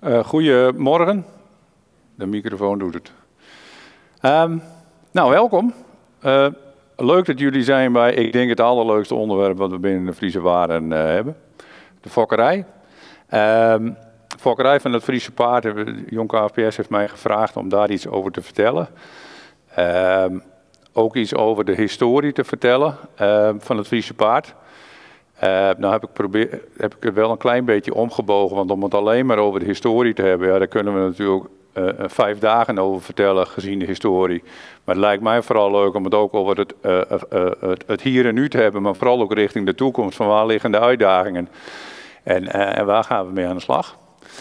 Goedemorgen. De microfoon doet het. Nou, welkom. Leuk dat jullie zijn bij, ik denk, het allerleukste onderwerp wat we binnen de Friese Waren hebben. De fokkerij. De fokkerij van het Friese paard, Jong KFPS heeft mij gevraagd om daar iets over te vertellen. Ook iets over de historie te vertellen van het Friese paard. Nou heb ik het wel een klein beetje omgebogen, want om het alleen maar over de historie te hebben, ja, daar kunnen we natuurlijk 5 dagen over vertellen, gezien de historie. Maar het lijkt mij vooral leuk om het ook over het hier en nu te hebben, maar vooral ook richting de toekomst, van waar liggen de uitdagingen en waar gaan we mee aan de slag.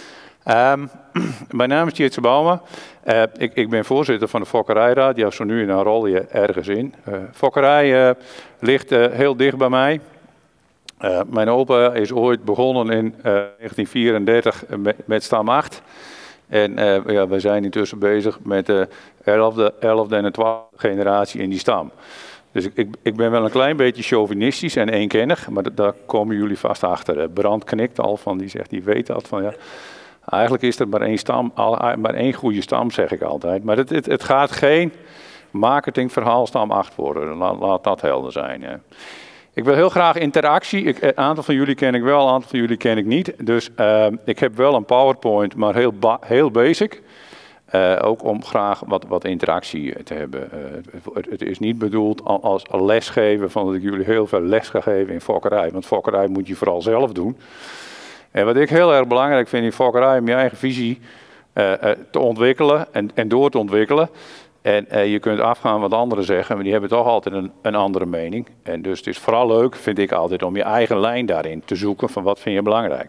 Mijn naam is Tjitse Bauma. Ik ben voorzitter van de Fokkerijraad. Ja, zo nu in een rol je ergens in. Fokkerij ligt heel dicht bij mij. Mijn opa is ooit begonnen in 1934 met stam 8. En ja, we zijn intussen bezig met de 11e en de 12e generatie in die stam. Dus ik ben wel een klein beetje chauvinistisch en eenkennig, maar daar komen jullie vast achter. Brand knikt al van, die weet dat van ja. Eigenlijk is er maar één stam, maar één goede stam, zeg ik altijd. Maar het gaat geen marketingverhaal stam 8 worden. Laat dat helder zijn. Ja. Ik wil heel graag interactie. Een aantal van jullie ken ik wel, een aantal van jullie ken ik niet. Dus ik heb wel een PowerPoint, maar heel basic. Ook om graag wat interactie te hebben. Het is niet bedoeld als lesgeven, van dat ik jullie heel veel les ga geven in fokkerij. Want fokkerij moet je vooral zelf doen. En wat ik heel erg belangrijk vind in fokkerij, om je eigen visie te ontwikkelen en door te ontwikkelen. En je kunt afgaan wat anderen zeggen, maar die hebben toch altijd een andere mening. En dus het is vooral leuk, vind ik altijd, om je eigen lijn daarin te zoeken van wat vind je belangrijk.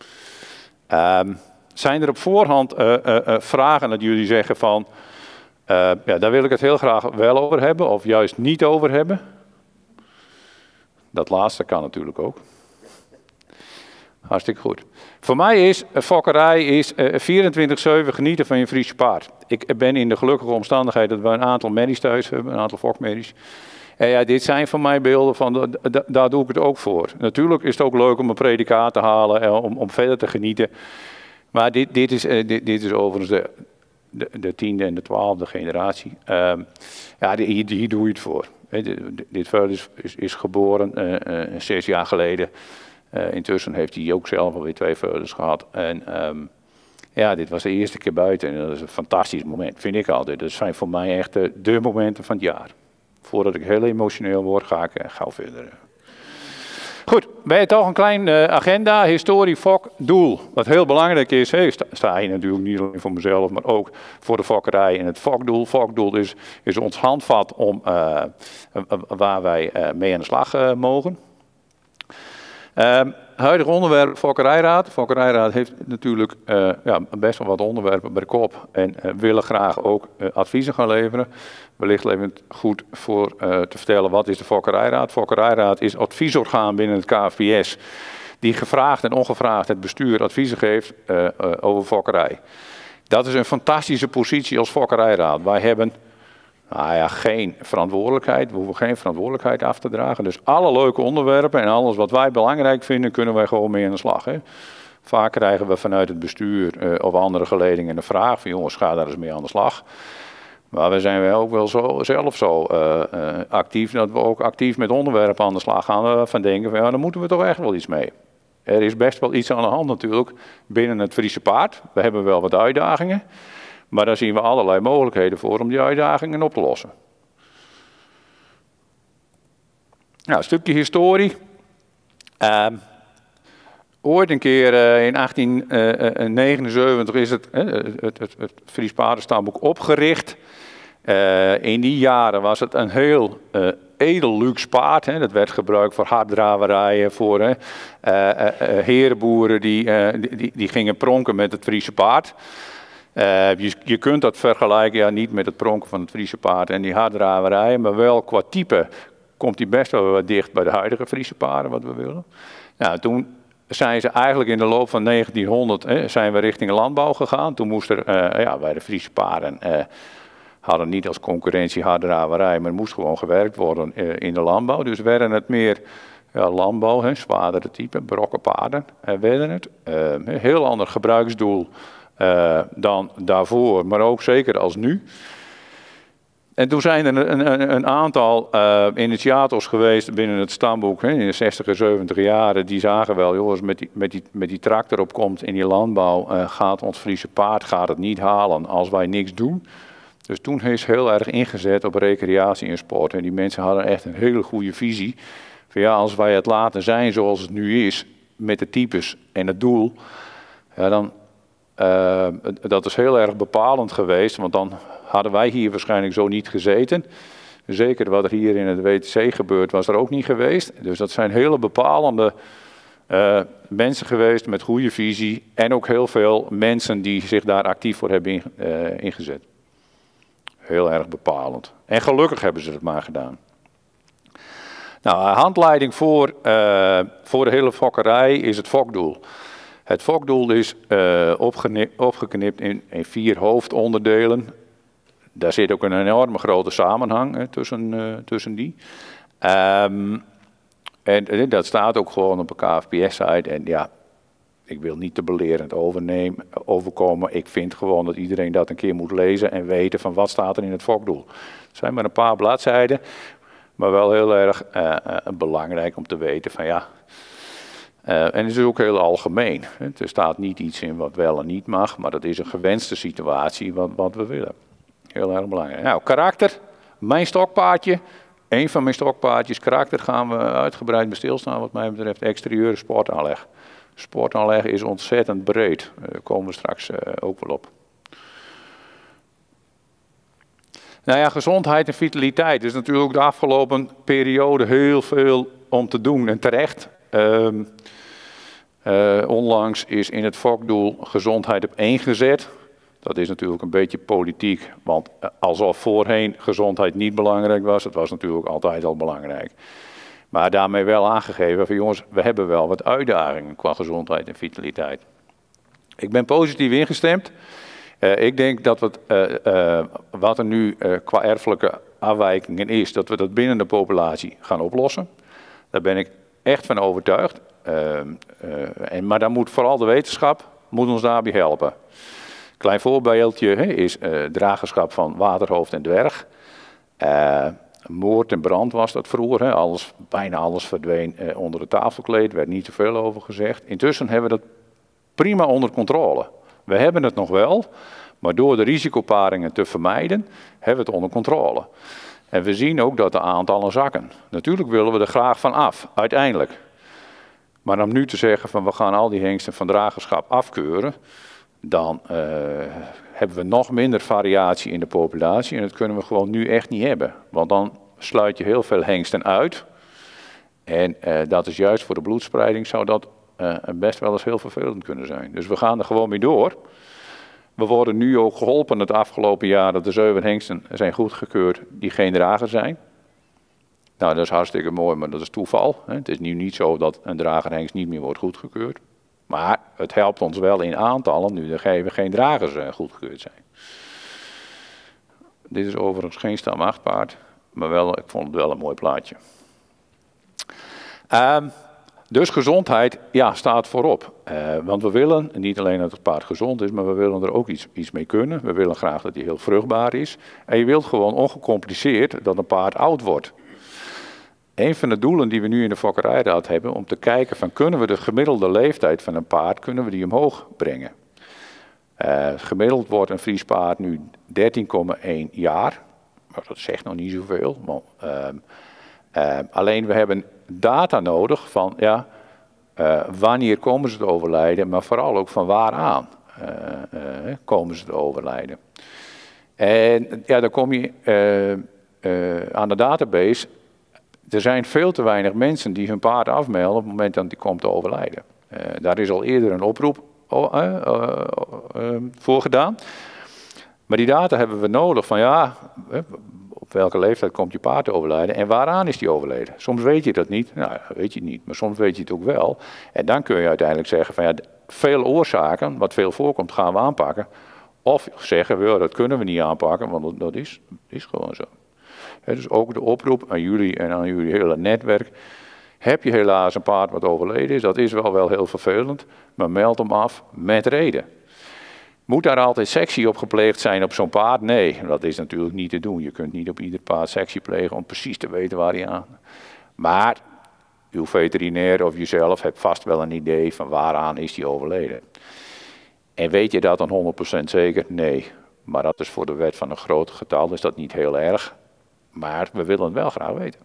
Zijn er op voorhand vragen dat jullie zeggen van, ja, daar wil ik het heel graag wel over hebben of juist niet over hebben? Dat laatste kan natuurlijk ook. Hartstikke goed. Voor mij is fokkerij 24/7 genieten van je Friese paard. Ik ben in de gelukkige omstandigheid dat we een aantal merries thuis hebben, een aantal fokmerries. En ja, dit zijn van mij beelden van, daar doe ik het ook voor. Natuurlijk is het ook leuk om een predicaat te halen, om verder te genieten. Maar dit is overigens de 10e en de 12e generatie. Ja, hier doe je het voor. Dit vuil is geboren 6 jaar geleden. Intussen heeft hij ook zelf alweer 2 veulens gehad. En ja, dit was de eerste keer buiten en dat is een fantastisch moment, vind ik altijd. Dat zijn voor mij echt de momenten van het jaar. Voordat ik heel emotioneel word, ga ik gauw verder. Goed, bij het toch een klein agenda, historie, fok, doel. Wat heel belangrijk is, sta je natuurlijk niet alleen voor mezelf, maar ook voor de fokkerij en het fokdoel. Fokdoel is ons handvat om waar wij mee aan de slag mogen. Huidig onderwerp Fokkerijraad. De Fokkerijraad heeft natuurlijk ja, best wel wat onderwerpen bij de kop en willen graag ook adviezen gaan leveren. Wellicht even goed voor te vertellen wat is de Fokkerijraad. De Fokkerijraad is adviesorgaan binnen het KFPS die gevraagd en ongevraagd het bestuur adviezen geeft over fokkerij. Dat is een fantastische positie als Fokkerijraad. Wij hebben nou ja, geen verantwoordelijkheid, we hoeven geen verantwoordelijkheid af te dragen. Dus alle leuke onderwerpen en alles wat wij belangrijk vinden, kunnen wij gewoon mee aan de slag. Hè. Vaak krijgen we vanuit het bestuur of andere geledingen een vraag van jongens, ga daar eens mee aan de slag. Maar we zijn wel ook wel zelf zo actief, dat we ook actief met onderwerpen aan de slag gaan. Van denken van ja, daar moeten we toch echt wel iets mee. Er is best wel iets aan de hand natuurlijk binnen het Friese paard. We hebben wel wat uitdagingen. Maar daar zien we allerlei mogelijkheden voor om die uitdagingen op te lossen. Nou, een stukje historie. Ooit een keer in 1879 is het Fries Paardenstamboek opgericht. In die jaren was het een heel edel luxe paard. Dat werd gebruikt voor harddraverijen, voor herenboeren die gingen pronken met het Friese paard. Je kunt dat vergelijken, ja, niet met het pronken van het Friese paard en die harddraverijen, maar wel qua type komt die best wel wat dicht bij de huidige Friese paarden, wat we willen. Nou, toen zijn ze eigenlijk in de loop van 1900 zijn we richting landbouw gegaan. Toen moest er ja, bij de Friese paarden hadden niet als concurrentie harddraverij, maar er moest gewoon gewerkt worden in de landbouw. Dus werden het meer ja, landbouw, zwaardere type, brokkenpaarden werden het. Heel ander gebruiksdoel dan daarvoor, maar ook zeker als nu. En toen zijn er een aantal initiators geweest binnen het stamboek in de 60 en 70 jaren. Die zagen wel, jongens, met die tractor opkomt in die landbouw, gaat ons Friese paard het niet halen als wij niks doen. Dus toen is heel erg ingezet op recreatie en sport. En die mensen hadden echt een hele goede visie. Van ja, als wij het laten zijn zoals het nu is, met de types en het doel, ja, dan, dat is heel erg bepalend geweest, want dan hadden wij hier waarschijnlijk zo niet gezeten. Zeker wat er hier in het WTC gebeurt, was er ook niet geweest. Dus dat zijn hele bepalende mensen geweest met goede visie. En ook heel veel mensen die zich daar actief voor hebben ingezet. Heel erg bepalend. En gelukkig hebben ze het maar gedaan. Nou, handleiding voor de hele fokkerij is het fokdoel. Het fokdoel is opgeknipt in 4 hoofdonderdelen. Daar zit ook een enorme grote samenhang tussen die. En dat staat ook gewoon op een KFPS-site. En ja, ik wil niet te belerend overkomen. Ik vind gewoon dat iedereen dat een keer moet lezen en weten van wat staat er in het fokdoel. Het zijn maar een paar bladzijden, maar wel heel erg belangrijk om te weten van ja. En het is ook heel algemeen. Er staat niet iets in wat wel en niet mag, maar dat is een gewenste situatie wat we willen. Heel erg belangrijk. Nou, karakter. Mijn stokpaardje. Een van mijn stokpaardjes. Karakter gaan we uitgebreid bij stilstaan wat mij betreft. Exterieure sportaanleg. Sportaanleg is ontzettend breed. Daar komen we straks ook wel op. Nou ja, gezondheid en vitaliteit. Er is natuurlijk ook de afgelopen periode heel veel om te doen. En terecht. Onlangs is in het fokdoel gezondheid op 1 gezet. Dat is natuurlijk een beetje politiek, want alsof voorheen gezondheid niet belangrijk was, het was natuurlijk altijd al belangrijk. Maar daarmee wel aangegeven van jongens, we hebben wel wat uitdagingen qua gezondheid en vitaliteit. Ik ben positief ingestemd. Ik denk dat wat er nu qua erfelijke afwijkingen is, dat we dat binnen de populatie gaan oplossen. Daar ben ik echt van overtuigd. Maar dan moet vooral de wetenschap ons daarbij helpen. Klein voorbeeldje is dragerschap van waterhoofd en dwerg. Moord en brand was dat vroeger. Bijna alles verdween onder de tafelkleed, er werd niet te veel over gezegd. Intussen hebben we dat prima onder controle. We hebben het nog wel, maar door de risicoparingen te vermijden, hebben we het onder controle. En we zien ook dat de aantallen zakken. Natuurlijk willen we er graag van af, uiteindelijk. Maar om nu te zeggen van we gaan al die hengsten van dragerschap afkeuren, dan hebben we nog minder variatie in de populatie. En dat kunnen we gewoon nu echt niet hebben. Want dan sluit je heel veel hengsten uit. En dat is juist voor de bloedspreiding zou dat best wel eens heel vervelend kunnen zijn. Dus we gaan er gewoon mee door. We worden nu ook geholpen het afgelopen jaar dat de 7 hengsten zijn goedgekeurd die geen drager zijn. Nou, dat is hartstikke mooi, maar dat is toeval. Het is nu niet zo dat een dragerhengst niet meer wordt goedgekeurd. Maar het helpt ons wel in aantallen nu er geen dragers goedgekeurd zijn. Dit is overigens geen stam 8 paard, maar wel, ik vond het wel een mooi plaatje. Dus gezondheid, ja, staat voorop. Want we willen niet alleen dat het paard gezond is, maar we willen er ook iets mee kunnen. We willen graag dat hij heel vruchtbaar is. En je wilt gewoon ongecompliceerd dat een paard oud wordt. Een van de doelen die we nu in de fokkerijraad hebben, om te kijken van kunnen we de gemiddelde leeftijd van een paard, kunnen we die omhoog brengen. Gemiddeld wordt een Fries paard nu 13,1 jaar. Maar dat zegt nog niet zoveel. Maar, alleen we hebben data nodig van ja, wanneer komen ze te overlijden, maar vooral ook van waaraan komen ze te overlijden. En ja, dan kom je aan de database. Er zijn veel te weinig mensen die hun paard afmelden op het moment dat die komt te overlijden. Daar is al eerder een oproep voor gedaan. Maar die data hebben we nodig van ja, op welke leeftijd komt je paard te overlijden en waaraan is die overleden. Soms weet je dat niet, nou weet je het niet, maar soms weet je het ook wel. En dan kun je uiteindelijk zeggen van ja, veel oorzaken, wat veel voorkomt, gaan we aanpakken. Of zeggen we, dat kunnen we niet aanpakken, want dat is gewoon zo. Dus ook de oproep aan jullie en aan jullie hele netwerk. Heb je helaas een paard wat overleden is, dat is wel heel vervelend, maar meld hem af met reden. Moet daar altijd sectie op gepleegd zijn op zo'n paard? Nee, dat is natuurlijk niet te doen. Je kunt niet op ieder paard sectie plegen om precies te weten waar hij aan. Maar uw veterinair of jezelf hebt vast wel een idee van waaraan is hij overleden. En weet je dat dan 100% zeker? Nee. Maar dat is voor de wet van een groot getal, is dat niet heel erg. Maar we willen het wel graag weten.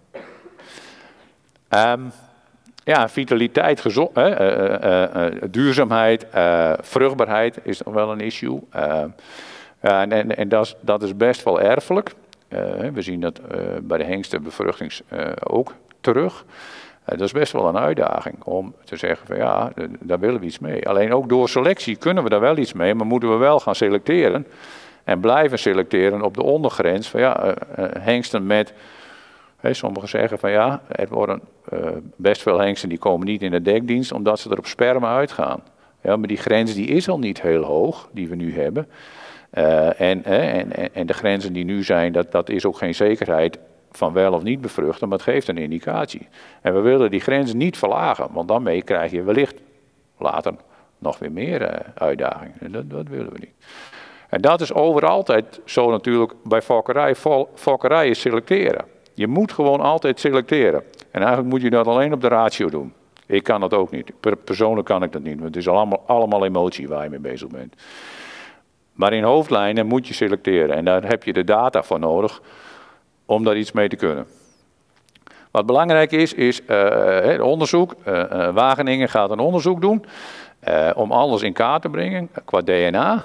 Ja, vitaliteit, duurzaamheid, vruchtbaarheid is nog wel een issue. En dat is best wel erfelijk. We zien dat bij de hengstenbevruchtings ook terug. Dat is best wel een uitdaging om te zeggen van ja, daar willen we iets mee. Alleen ook door selectie kunnen we daar wel iets mee, maar moeten we wel gaan selecteren. En blijven selecteren op de ondergrens van ja, hengsten met... sommigen zeggen van ja, er worden best veel hengsten die komen niet in de dekdienst omdat ze er op sperma uitgaan. Ja, maar die grens die is al niet heel hoog, die we nu hebben. En de grenzen die nu zijn, dat is ook geen zekerheid van wel of niet bevruchten, maar het geeft een indicatie. En we willen die grens niet verlagen, want daarmee krijg je wellicht later nog weer meer uitdagingen. En dat willen we niet. En dat is overal altijd zo natuurlijk bij fokkerij. Fokkerij is selecteren. Je moet gewoon altijd selecteren. En eigenlijk moet je dat alleen op de ratio doen. Ik kan dat ook niet. Persoonlijk kan ik dat niet, want het is allemaal emotie waar je mee bezig bent. Maar in hoofdlijnen moet je selecteren. En daar heb je de data voor nodig om daar iets mee te kunnen. Wat belangrijk is het onderzoek. Wageningen gaat een onderzoek doen om alles in kaart te brengen qua DNA.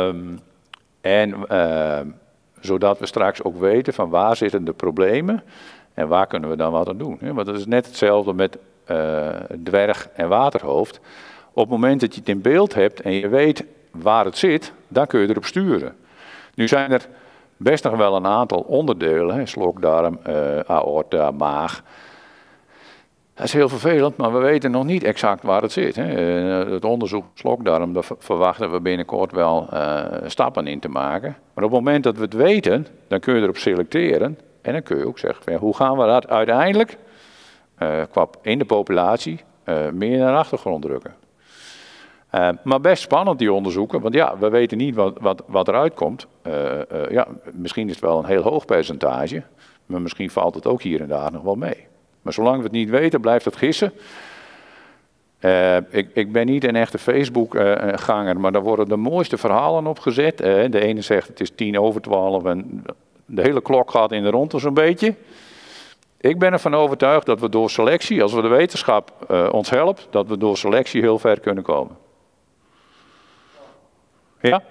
Zodat we straks ook weten van waar zitten de problemen en waar kunnen we dan wat aan doen. Want dat is net hetzelfde met dwerg en waterhoofd. Op het moment dat je het in beeld hebt en je weet waar het zit, dan kun je erop sturen. Nu zijn er best nog wel een aantal onderdelen, slokdarm, aorta, maag. Dat is heel vervelend, maar we weten nog niet exact waar het zit. Het onderzoek slokdarm, daar verwachten we binnenkort wel stappen in te maken. Maar op het moment dat we het weten, dan kun je erop selecteren. En dan kun je ook zeggen, van, hoe gaan we dat uiteindelijk in de populatie meer naar de achtergrond drukken. Maar best spannend die onderzoeken, want ja, we weten niet wat eruit komt. Ja, misschien is het wel een heel hoog percentage, maar misschien valt het ook hier en daar nog wel mee. Maar zolang we het niet weten, blijft het gissen. Ik ben niet een echte Facebook-ganger, maar daar worden de mooiste verhalen op gezet. De ene zegt het is 11:10 en de hele klok gaat in de rondte zo'n beetje. Ik ben ervan overtuigd dat we door selectie, als we de wetenschap ons helpt, dat we door selectie heel ver kunnen komen. Ja?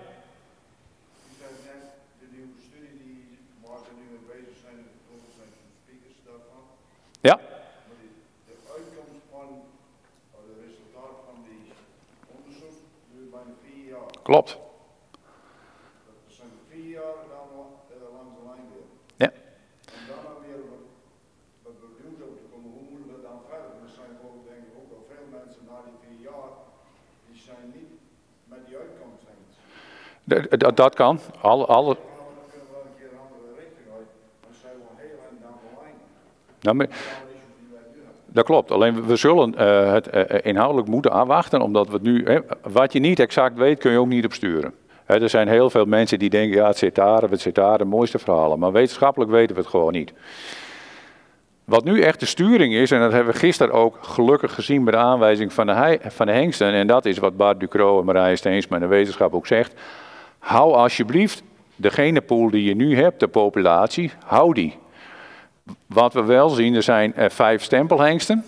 Ja. De uitkomst van de resultaten van die onderzoek duurt bijna 4 jaar. Klopt. Dat zijn 4 jaar en dan langs de lijn weer. Ja. En dan weer wat bedoeld op te komen, hoe moeten we dan verder? Er zijn ook, denk ik, ook wel veel mensen na die 4 jaar, die zijn niet met die uitkomst eens. Dat kan. Alle... Dan kunnen we wel een keer een andere richting uit. Dan zijn we heel en dan de lijn. Nou, dat klopt, alleen we zullen het inhoudelijk moeten afwachten, omdat we het nu, wat je niet exact weet, kun je ook niet op sturen. Er zijn heel veel mensen die denken, ja het zit daar, de mooiste verhalen, maar wetenschappelijk weten we het gewoon niet. Wat nu echt de sturing is, en dat hebben we gisteren ook gelukkig gezien bij de aanwijzing van de hengsten, en dat is wat Bart Ducrot en Marije Steensma en de wetenschap ook zegt, hou alsjeblieft de genenpool die je nu hebt, de populatie, hou die. Wat we wel zien, er zijn 5 stempelhengsten,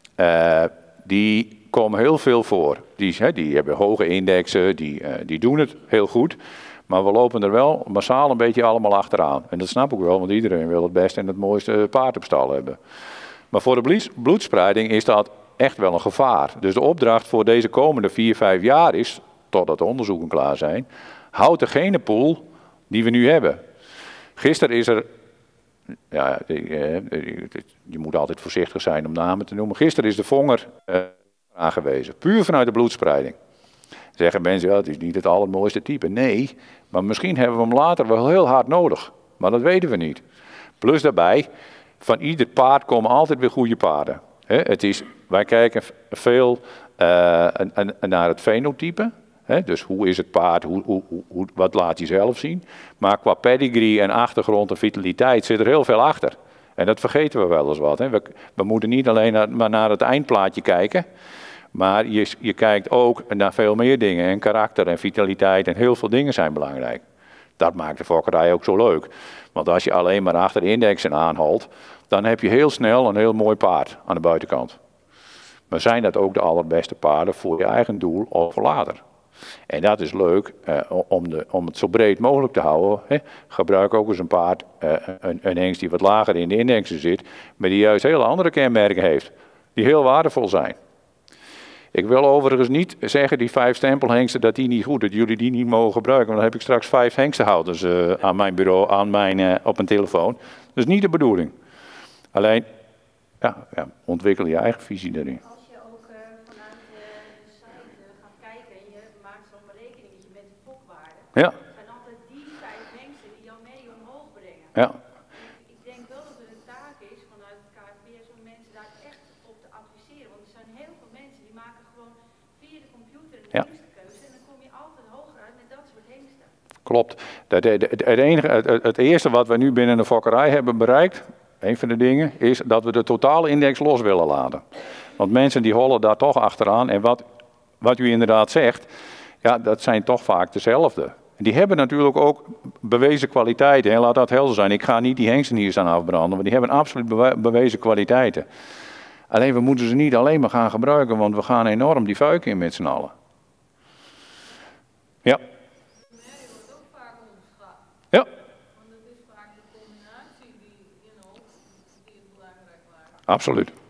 die komen heel veel voor. Die hebben hoge indexen, die doen het heel goed. Maar we lopen er wel massaal een beetje allemaal achteraan. En dat snap ik wel, want iedereen wil het beste en het mooiste paard op stal hebben. Maar voor de bloedspreiding is dat echt wel een gevaar. Dus de opdracht voor deze komende 4-5 jaar is, totdat de onderzoeken klaar zijn, houd de genenpool die we nu hebben. Gisteren is er... Ja, je moet altijd voorzichtig zijn om namen te noemen. Gisteren is de Vonger aangewezen, puur vanuit de bloedspreiding. Zeggen mensen, ja, het is niet het allermooiste type. Nee, maar misschien hebben we hem later wel heel hard nodig. Maar dat weten we niet. Plus daarbij, van ieder paard komen altijd weer goede paarden. Wij kijken veel naar het fenotype. Dus hoe is het paard, wat laat hij zelf zien. Maar qua pedigree en achtergrond en vitaliteit zit er heel veel achter. En dat vergeten we wel eens wat. We moeten niet alleen maar naar het eindplaatje kijken. Maar je kijkt ook naar veel meer dingen. En karakter en vitaliteit en heel veel dingen zijn belangrijk. Dat maakt de fokkerij ook zo leuk. Want als je alleen maar achter indexen aanhaalt, dan heb je heel snel een heel mooi paard aan de buitenkant. Maar zijn dat ook de allerbeste paarden voor je eigen doel of voor later? En dat is leuk om het zo breed mogelijk te houden. Gebruik ook eens een paard, een hengst die wat lager in de indexen zit, maar die juist hele andere kenmerken heeft, die heel waardevol zijn. Ik wil overigens niet zeggen, die 5 stempelhengsten, dat jullie die niet mogen gebruiken. Want dan heb ik straks 5 hengstenhouders aan mijn bureau, op mijn telefoon. Dat is niet de bedoeling. Alleen, ontwikkel je eigen visie daarin. Als je ook vanuit de site gaat kijken en je maakt zo'n berekeningetje met de fokwaarde, zijn altijd die 5 hengsten die jou mee omhoog brengen. Ja. Ik denk wel dat het een taak is vanuit het KNVB om mensen daar echt op te adviseren. Want er zijn heel veel mensen die maken gewoon via de computer een hengstenkeuze en dan kom je altijd hoger uit met dat soort hengsten. Klopt. Het eerste wat we nu binnen de fokkerij hebben bereikt, een van de dingen, is dat we de totale index los willen laten. Want mensen die hollen daar toch achteraan. En wat u inderdaad zegt, dat zijn toch vaak dezelfde. Die hebben natuurlijk ook bewezen kwaliteiten. En laat dat helder zijn. Ik ga niet die hengsten hier staan afbranden, maar die hebben absoluut bewezen kwaliteiten. Alleen we moeten ze niet alleen maar gaan gebruiken, want we gaan enorm die fuik in met z'n allen. Ja. Ja. Absoluut. Ik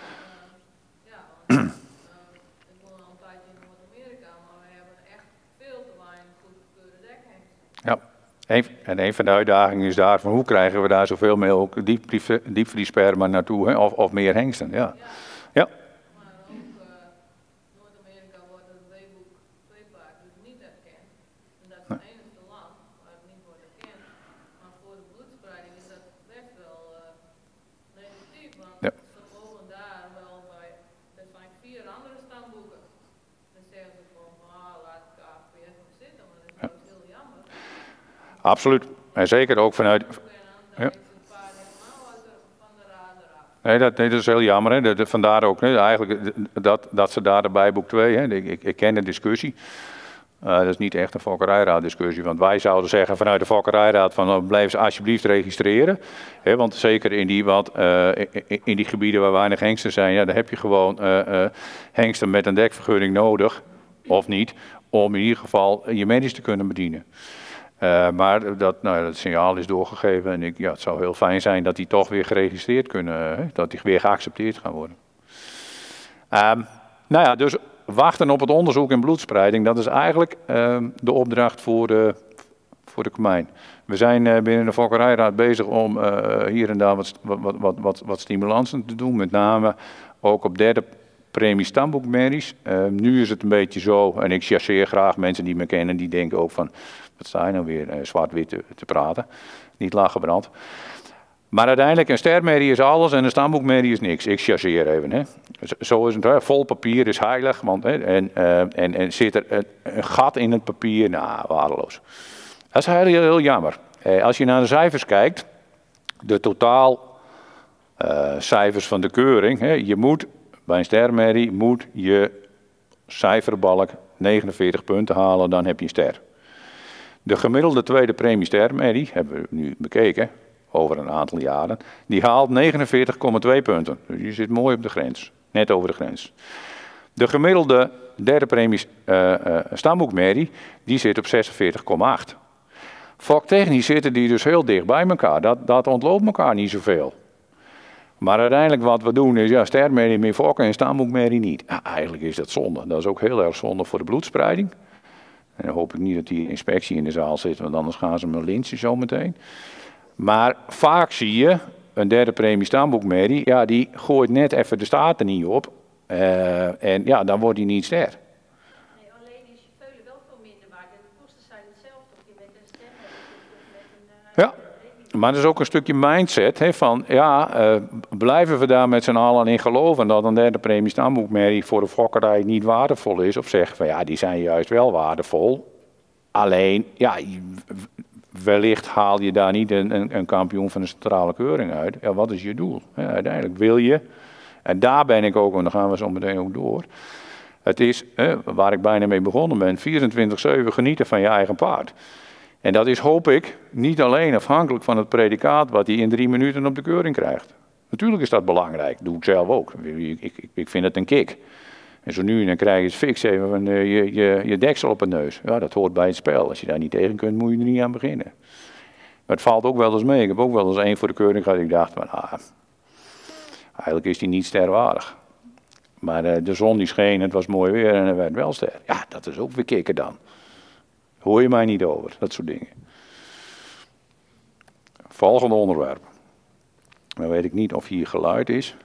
woon al een tijdje in Noord-Amerika, maar we hebben echt veel te weinig goedgekeurde dekhengsten. Ja, en een van de uitdagingen is daar van hoe krijgen we daar zoveel mogelijk diepvriesperma naartoe, of meer hengsten. Ja. Ja. Maar ook Noord-Amerika wordt het weeboek tweepaard dus niet erkend. En dat is het enige land waar het niet wordt erkend. Maar voor de bloedspreiding is dat best wel negatief, want ze mogen daar wel bij, er zijn 4 andere stamboeken. Dan zeggen ze van, laat de KVS maar zitten, maar dat is wel heel jammer. Absoluut. En zeker ook vanuit. Ja. Nee, dat is heel jammer. Hè. Vandaar ook eigenlijk dat ze daar bij boek 2, ik ken de discussie. Dat is niet echt een fokkerijraaddiscussie, want wij zouden zeggen vanuit de fokkerijraad van blijf ze alsjeblieft registreren. Want zeker in die gebieden waar weinig hengsten zijn, daar heb je gewoon hengsten met een dekvergunning nodig, of niet, om in ieder geval je medisch te kunnen bedienen. Maar dat signaal is doorgegeven en het zou heel fijn zijn dat die toch weer geregistreerd kunnen, dat die weer geaccepteerd gaan worden. Dus wachten op het onderzoek in bloedspreiding, dat is eigenlijk de opdracht voor de Komijn. We zijn binnen de Fokkerijraad bezig om hier en daar wat stimulansen te doen, met name ook op derde premie stamboekmerries. Nu is het een beetje zo, en ik chasseer graag mensen die me kennen, die denken ook van, wat sta je nou weer zwart-wit te praten, niet laaggebrand. Maar uiteindelijk, een stermerrie is alles en een stamboekmerrie is niks. Ik chasseer even. Hè. Zo is het. Vol papier is heilig. En zit er een gat in het papier? Nou, waardeloos. Dat is heel jammer. Als je naar de cijfers kijkt, de totaal cijfers van de keuring. Je moet, bij een stermerrie, moet je cijferbalk 49 punten halen, dan heb je een ster. De gemiddelde tweede premie stermerrie, hebben we nu bekeken, over een aantal jaren, die haalt 49,2 punten. Dus die zit mooi op de grens, net over de grens. De gemiddelde derde premie stamboekmerrie, die zit op 46,8. Foktechnisch zitten die dus heel dicht bij elkaar. Dat ontloopt elkaar niet zoveel. Maar uiteindelijk wat we doen is, stermerrie meer fokken en stamboekmerrie niet. Eigenlijk is dat zonde. Dat is ook heel erg zonde voor de bloedspreiding. En dan hoop ik niet dat die inspectie in de zaal zit, want anders gaan ze me lynchen zometeen. Maar vaak zie je, een derde premie stamboekmerrie, die gooit net even de staten niet op. En dan wordt die niet ster. Nee, alleen is je veulen wel veel minder waard en de kosten zijn hetzelfde of je met een stemmerrie of met een Maar er is ook een stukje mindset, hè, van ja, blijven we daar met z'n allen in geloven dat een derde premie stamboekmerrie voor de fokkerij niet waardevol is? Of zeggen van ja, die zijn juist wel waardevol. Alleen, ja, wellicht haal je daar niet een kampioen van de centrale keuring uit. Ja, wat is je doel? Ja, uiteindelijk wil je, en daar ben ik ook, en daar gaan we zo meteen ook door. Het is, waar ik bijna mee begonnen ben, 24/7 genieten van je eigen paard. En dat is, hoop ik, niet alleen afhankelijk van het predicaat wat hij in 3 minuten op de keuring krijgt. Natuurlijk is dat belangrijk, dat doe ik zelf ook. Ik vind het een kick. En zo nu en dan krijg je het fix even je deksel op het neus. Ja, dat hoort bij het spel. Als je daar niet tegen kunt, moet je er niet aan beginnen. Maar het valt ook wel eens mee. Ik heb ook wel eens 1 voor de keuring gehad. Ik dacht, eigenlijk is die niet sterwaardig. Maar de zon die scheen, het was mooi weer en er werd wel ster. Ja, dat is ook weer kicken dan. Hoor je mij niet over, dat soort dingen. Volgende onderwerp. Dan weet ik niet of hier geluid is.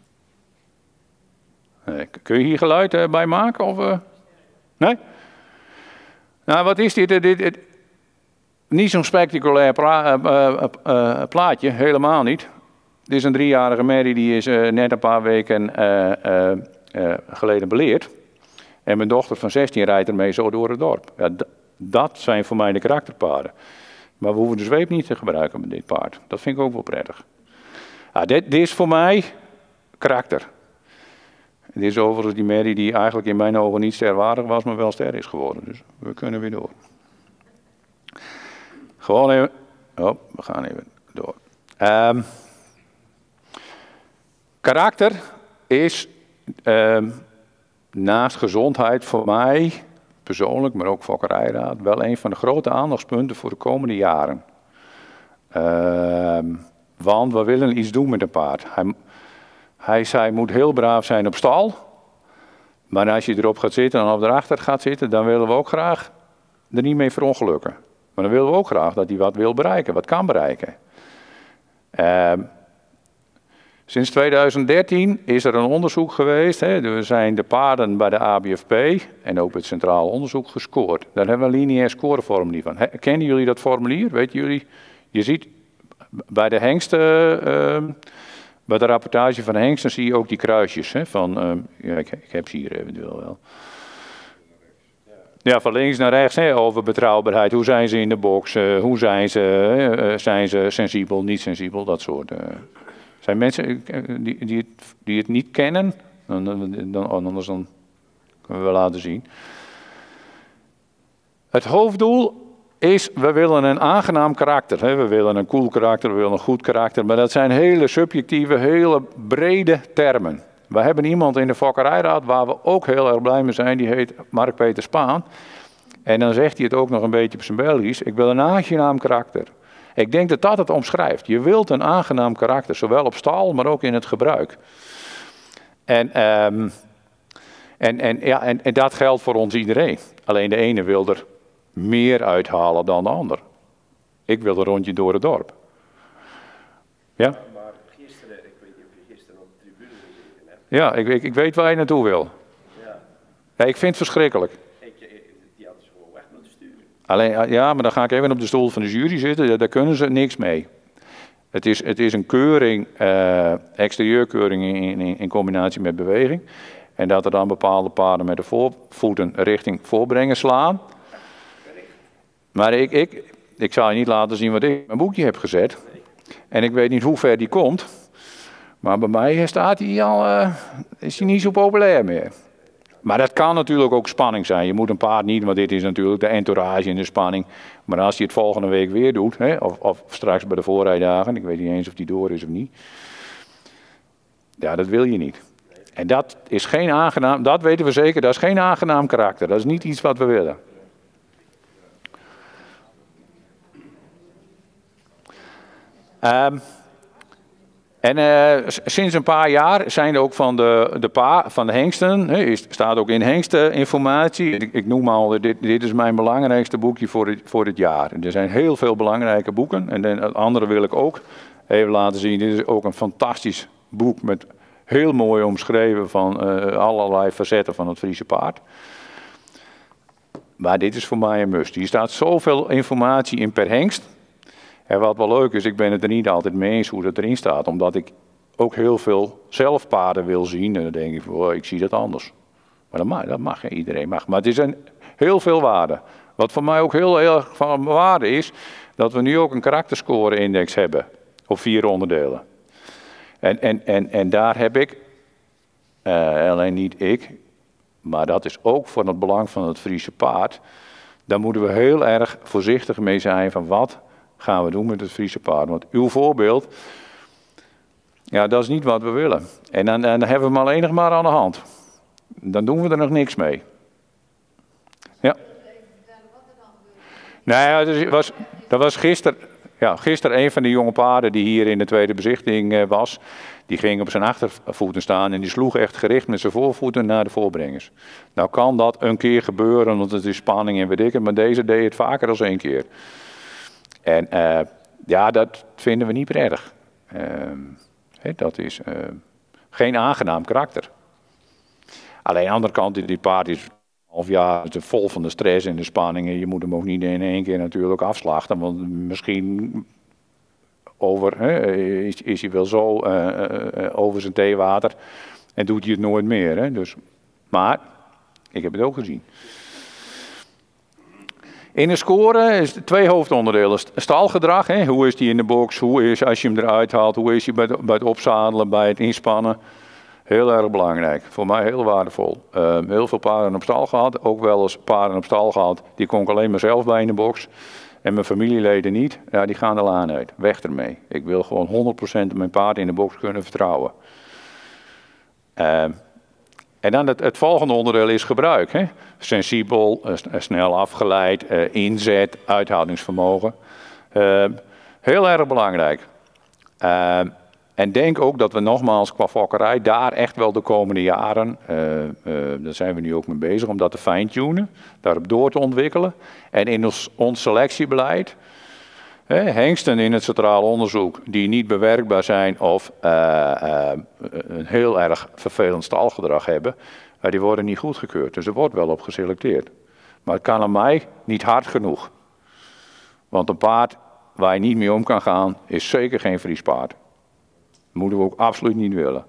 Kun je hier geluid bij maken? Of, nee? Nou, wat is dit? Niet zo'n spectaculair plaatje, helemaal niet. Dit is een 3-jarige merrie, die is net een paar weken geleden beleerd. En mijn dochter van 16 rijdt ermee zo door het dorp. Ja, dat zijn voor mij de karakterpaarden. Maar we hoeven de zweep niet te gebruiken met dit paard. Dat vind ik ook wel prettig. Ja, dit is voor mij karakter. Dit is overigens die merrie die eigenlijk in mijn ogen niet sterwaardig was, maar wel ster is geworden. Dus we kunnen weer door. Gewoon even. Oh, we gaan even door. Karakter is naast gezondheid voor mij persoonlijk, maar ook fokkerijraad, wel een van de grote aandachtspunten voor de komende jaren. Want we willen iets doen met een paard. Hij moet heel braaf zijn op stal. Maar als je erop gaat zitten en op erachter gaat zitten, dan willen we ook graag er niet mee verongelukken. Maar dan willen we ook graag dat hij wat wil bereiken, wat kan bereiken. Sinds 2013 is er een onderzoek geweest. Er zijn de paarden bij de ABFP en ook het Centraal Onderzoek gescoord. Daar hebben we een lineair scoreformulier van. Kennen jullie dat formulier? Weten jullie? Je ziet bij de hengsten, bij de rapportage van de hengsten zie je ook die kruisjes. Ik heb ze hier eventueel wel. Ja, van links naar rechts, over betrouwbaarheid. Hoe zijn ze in de box? Hoe zijn ze sensibel, niet sensibel? Dat soort. Zijn mensen die het niet kennen? Anders dan kunnen we wel laten zien. Het hoofddoel is, we willen een aangenaam karakter. We willen een cool karakter, we willen een goed karakter. Maar dat zijn hele subjectieve, hele brede termen. We hebben iemand in de fokkerijraad waar we ook heel erg blij mee zijn. Die heet Mark-Peter Spaan. En dan zegt hij het ook nog een beetje op zijn Belgisch. Ik wil een aangenaam karakter. Ik denk dat dat het omschrijft. Je wilt een aangenaam karakter, zowel op stal, maar ook in het gebruik. En dat geldt voor ons iedereen. Alleen de ene wil er meer uithalen dan de ander. Ik wil een rondje door het dorp. Ja? Maar gisteren, ik weet niet of je gisteren op de tribune gezeten hebt. Ja, ik weet waar je naartoe wil. Ja, ik vind het verschrikkelijk. Die hadden ze gewoon weg moeten sturen. Alleen, ja, maar dan ga ik even op de stoel van de jury zitten. Daar kunnen ze niks mee. Het is een keuring, exterieurkeuring in combinatie met beweging. En dat er dan bepaalde paarden met de voorvoeten richting voorbrengen slaan. Maar ik zal je niet laten zien wat ik in mijn boekje heb gezet. En ik weet niet hoe ver die komt. Maar bij mij staat hij al, is hij niet zo populair meer. Maar dat kan natuurlijk ook spanning zijn. Je moet een paard niet, want dit is natuurlijk de entourage en de spanning. Maar als hij het volgende week weer doet, of straks bij de voorrijdagen, ik weet niet eens of die door is of niet. Ja, dat wil je niet. En dat is geen aangenaam, dat weten we zeker, dat is geen aangenaam karakter. Dat is niet iets wat we willen. Sinds een paar jaar zijn er ook van de hengsten, staat ook in hengsteninformatie. Ik noem al, dit is mijn belangrijkste boekje voor het jaar. Er zijn heel veel belangrijke boeken en het andere wil ik ook even laten zien. Dit is ook een fantastisch boek met heel mooi omschreven van allerlei facetten van het Friese paard. Maar dit is voor mij een must. Hier staat zoveel informatie in per hengst. En wat wel leuk is, ik ben het er niet altijd mee eens hoe dat erin staat. Omdat ik ook heel veel zelf paarden wil zien. En dan denk ik, ik zie dat anders. Maar dat mag, iedereen mag. Maar het is heel veel waarde. Wat voor mij ook heel erg van waarde is, dat we nu ook een karakterscore-index hebben. Op 4 onderdelen. En daar heb ik, alleen niet ik, maar dat is ook voor het belang van het Friese paard. Daar moeten we heel erg voorzichtig mee zijn van wat gaan we doen met het Friese paard. Want uw voorbeeld, ja, dat is niet wat we willen. En dan hebben we hem alleen nog maar aan de hand. Dan doen we er nog niks mee. Ja. Nou ja, dat was gisteren. Ja, gisteren een van die jonge paarden die hier in de tweede bezichtiging was. Die ging op zijn achtervoeten staan en die sloeg echt gericht met zijn voorvoeten naar de voorbrengers. Nou kan dat een keer gebeuren, want het is spanning en weet ik het. Maar deze deed het vaker dan 1 keer. En ja, dat vinden we niet prettig. Dat is geen aangenaam karakter. Alleen aan de andere kant, die paard is half jaar vol van de stress en de spanning. En je moet hem ook niet in 1 keer natuurlijk afslachten. Want misschien is hij wel zo over zijn theewater en doet hij het nooit meer. Hè? Dus, maar, ik heb het ook gezien. In een score is 2 hoofdonderdelen. Stalgedrag, hè? Hoe is die in de box, hoe is als je hem eruit haalt, hoe is hij bij het opzadelen, bij het inspannen. Heel erg belangrijk, voor mij heel waardevol. Heel veel paarden op stal gehad, ook wel eens paarden op stal gehad, die kon ik alleen maar zelf bij in de box. En mijn familieleden niet, ja, die gaan de laan uit, weg ermee. Ik wil gewoon 100% mijn paard in de box kunnen vertrouwen. En dan het volgende onderdeel is gebruik. Hè? Sensibel, snel afgeleid, inzet, uithoudingsvermogen. Heel erg belangrijk. En denk ook dat we nogmaals qua fokkerij daar echt wel de komende jaren, daar zijn we nu ook mee bezig, om dat te fine-tunen, daarop door te ontwikkelen. En in ons selectiebeleid, hengsten in het centraal onderzoek die niet bewerkbaar zijn of een heel erg vervelend stalgedrag hebben, die worden niet goedgekeurd. Dus er wordt wel op geselecteerd. Maar het kan aan mij niet hard genoeg. Want een paard waar je niet mee om kan gaan, is zeker geen Fries paard. Dat moeten we ook absoluut niet willen.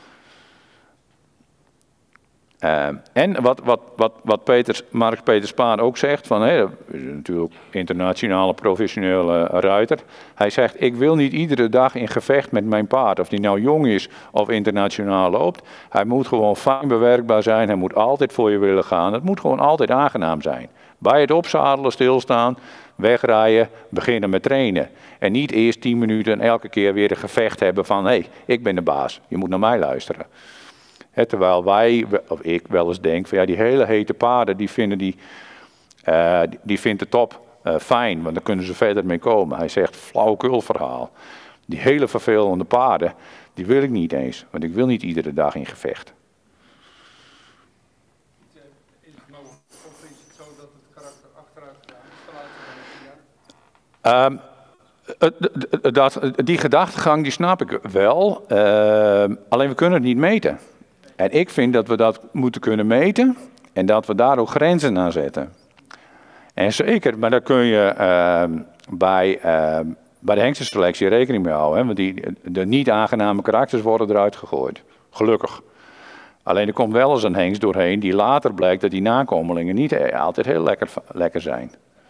En wat Mark Peter Spaan ook zegt, van, dat is natuurlijk internationale professionele ruiter. Hij zegt, ik wil niet iedere dag in gevecht met mijn paard, of die nou jong is of internationaal loopt. Hij moet gewoon fijn bewerkbaar zijn, hij moet altijd voor je willen gaan. Het moet gewoon altijd aangenaam zijn. Bij het opzadelen stilstaan, wegrijden, beginnen met trainen. En niet eerst 10 minuten elke keer weer een gevecht hebben van, hé, ik ben de baas, je moet naar mij luisteren. Terwijl wij, of ik wel eens denk, van ja, die hele hete paarden, die vindt de top fijn, want dan kunnen ze verder mee komen. Hij zegt, flauwekul verhaal. Die hele vervelende paarden, die wil ik niet eens, want ik wil niet iedere dag in gevecht. Is het zo dat het karakter achteruit gaat? Die gedachtegang, die snap ik wel, alleen we kunnen het niet meten. En ik vind dat we dat moeten kunnen meten en dat we daar ook grenzen aan zetten. En zeker, maar daar kun je bij de hengstenselectie rekening mee houden. Hè? Want de niet aangename karakters worden eruit gegooid. Gelukkig. Alleen er komt wel eens een hengst doorheen die later blijkt dat die nakomelingen niet altijd heel lekker zijn.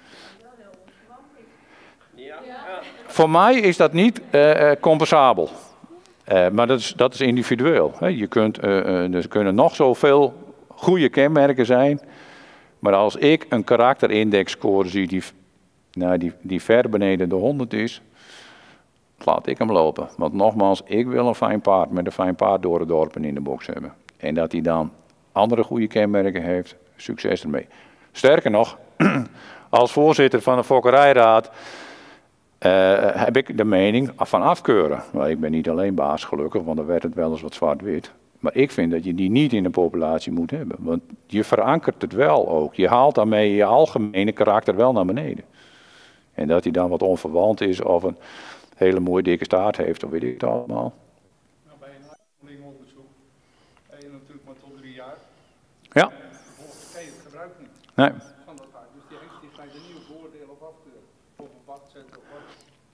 Ja. Voor mij is dat niet compensabel. Maar dat is individueel. Hè. Er kunnen nog zoveel goede kenmerken zijn. Maar als ik een karakterindexscore zie die ver beneden de 100 is, laat ik hem lopen. Want nogmaals, ik wil een fijn paard met een fijn paard door de dorpen in de box hebben. En dat hij dan andere goede kenmerken heeft, succes ermee. Sterker nog, als voorzitter van de Fokkerijraad heb ik de mening van afkeuren. Maar ik ben niet alleen baas gelukkig, want dan werd het wel eens wat zwart-wit. Maar ik vind dat je die niet in de populatie moet hebben. Want je verankert het wel ook. Je haalt daarmee je algemene karakter wel naar beneden. En dat hij dan wat onverwant is of een hele mooie dikke staart heeft, of weet ik het allemaal. Nou, bij een uitvoeringonderzoek heb je natuurlijk maar tot 3 jaar. Ja. Vervolgens kan je het gebruik niet. Nee. Van dat paard. Dus die hengst die ga je er niet op beoordelen of afkeuren. Of op wacht zetten of wat.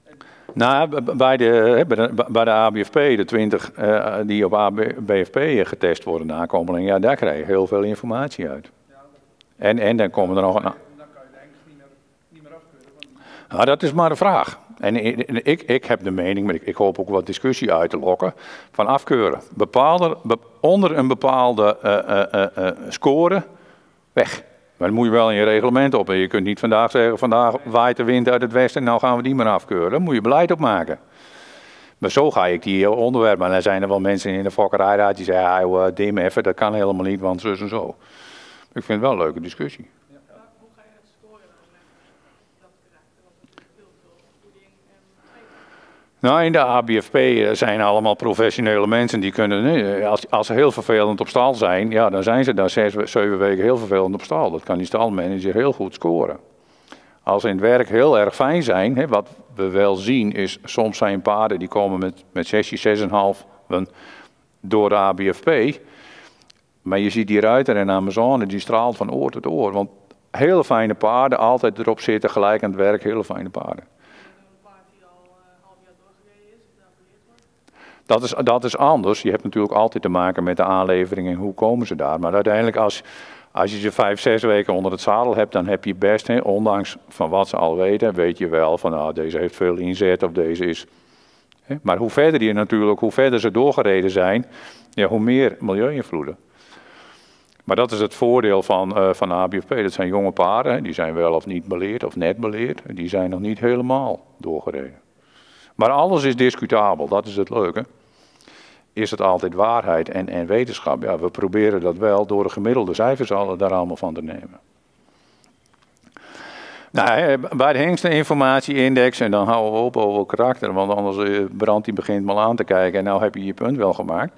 Nou, bij de ABFP, de 20 die op ABFP getest worden, nakomelingen, ja, daar krijg je heel veel informatie uit. En dan komen er nog een... Dan kan je de hengst niet meer afkeuren. Nou, dat is maar de vraag. En ik heb de mening, maar ik hoop ook wat discussie uit te lokken, van afkeuren. Onder een bepaalde score, weg. Maar dan moet je wel in je reglement op. En je kunt niet vandaag zeggen, vandaag waait de wind uit het westen en nou gaan we die maar afkeuren. Daar moet je beleid op maken. Maar zo ga ik die onderwerpen. En dan zijn er wel mensen in de fokkerijraad die zeggen, dim even, dat kan helemaal niet, want zus en zo. Ik vind het wel een leuke discussie. Hoe ga je het scoren dan? Dat karakter, want het is heel veel voeding en eten. Nou, in de ABFP zijn allemaal professionele mensen die kunnen, als ze heel vervelend op stal zijn, ja, dan zijn ze daar 6, 7 weken heel vervelend op stal. Dat kan die stalmanager heel goed scoren. Als ze in het werk heel erg fijn zijn, wat we wel zien is, soms zijn paarden die komen met 6, 6,5 door de ABFP. Maar je ziet die ruiter en Amazone, die straalt van oor tot oor. Want hele fijne paarden, altijd erop zitten, gelijk aan het werk, hele fijne paarden. Een paard die al een half jaar doorgereden is, of dat geleerd wordt? Dat is anders. Je hebt natuurlijk altijd te maken met de aanlevering en hoe komen ze daar. Maar uiteindelijk als je ze 5, 6 weken onder het zadel hebt, dan heb je best, ondanks van wat ze al weten, weet je wel van nou, deze heeft veel inzet of deze is... Maar hoe verder ze doorgereden zijn, ja, hoe meer milieu-invloeden. Maar dat is het voordeel van ABFP. Dat zijn jonge paarden, die zijn wel of niet beleerd of net beleerd. Die zijn nog niet helemaal doorgereden. Maar alles is discutabel, dat is het leuke. Is het altijd waarheid en wetenschap? Ja, we proberen dat wel door de gemiddelde cijfers daar allemaal van te nemen. Nou, bij de hengsteninformatie-index, en dan houden we op over karakter, want anders brandt die begint mal aan te kijken en nou heb je je punt wel gemaakt.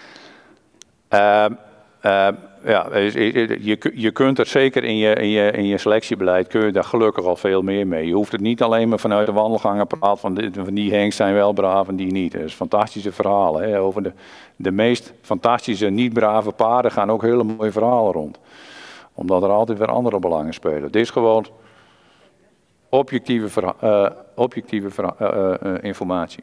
Ja, je kunt er zeker in je selectiebeleid, kun je daar gelukkig al veel meer mee. Je hoeft het niet alleen maar vanuit de wandelgangen praat van die hengst zijn wel braaf en die niet. Dat is fantastische verhalen. Hè. Over de meest fantastische, niet brave paarden gaan ook hele mooie verhalen rond. Omdat er altijd weer andere belangen spelen. Het is gewoon objectieve informatie.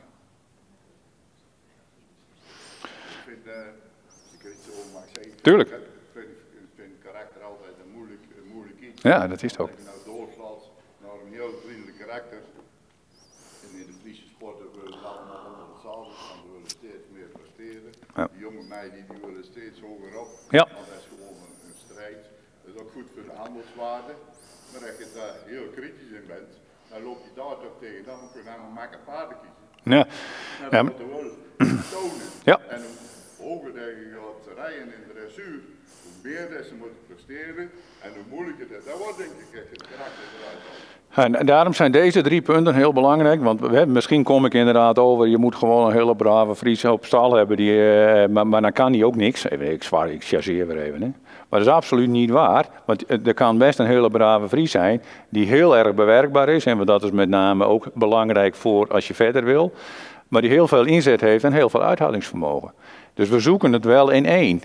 Tuurlijk. Ik vind karakter altijd een moeilijk iets. Ja, dat is het ook. Als je nou doorslaat naar een heel vriendelijk karakter. En in de Friese sporten willen ze allemaal onder het zadel gaan, we willen steeds meer presteren. Ja. Die jonge meiden die willen steeds hoger op. Ja. Want dat is gewoon een strijd. Dat is ook goed voor de handelswaarde. Maar als je daar heel kritisch in bent, dan loop je daar toch tegen. Dan kun je maar maken paarden kiezen. Ja. Nou, dat moet je wel tonen. Ja. En hoe hoger dat je gaat rijden in de dressuur, hoe meer dat ze moeten presteren en hoe moeilijker dat wordt, denk ik, het karakter eruit halen. En daarom zijn deze 3 punten heel belangrijk, want misschien kom ik inderdaad over, je moet gewoon een hele brave Friese op stal hebben, maar dan kan die ook niks. Ik chargeer weer even, hè. Maar dat is absoluut niet waar, want er kan best een hele brave Fries zijn die heel erg bewerkbaar is, en dat is met name ook belangrijk voor als je verder wil, maar die heel veel inzet heeft en heel veel uithoudingsvermogen. Dus we zoeken het wel in één.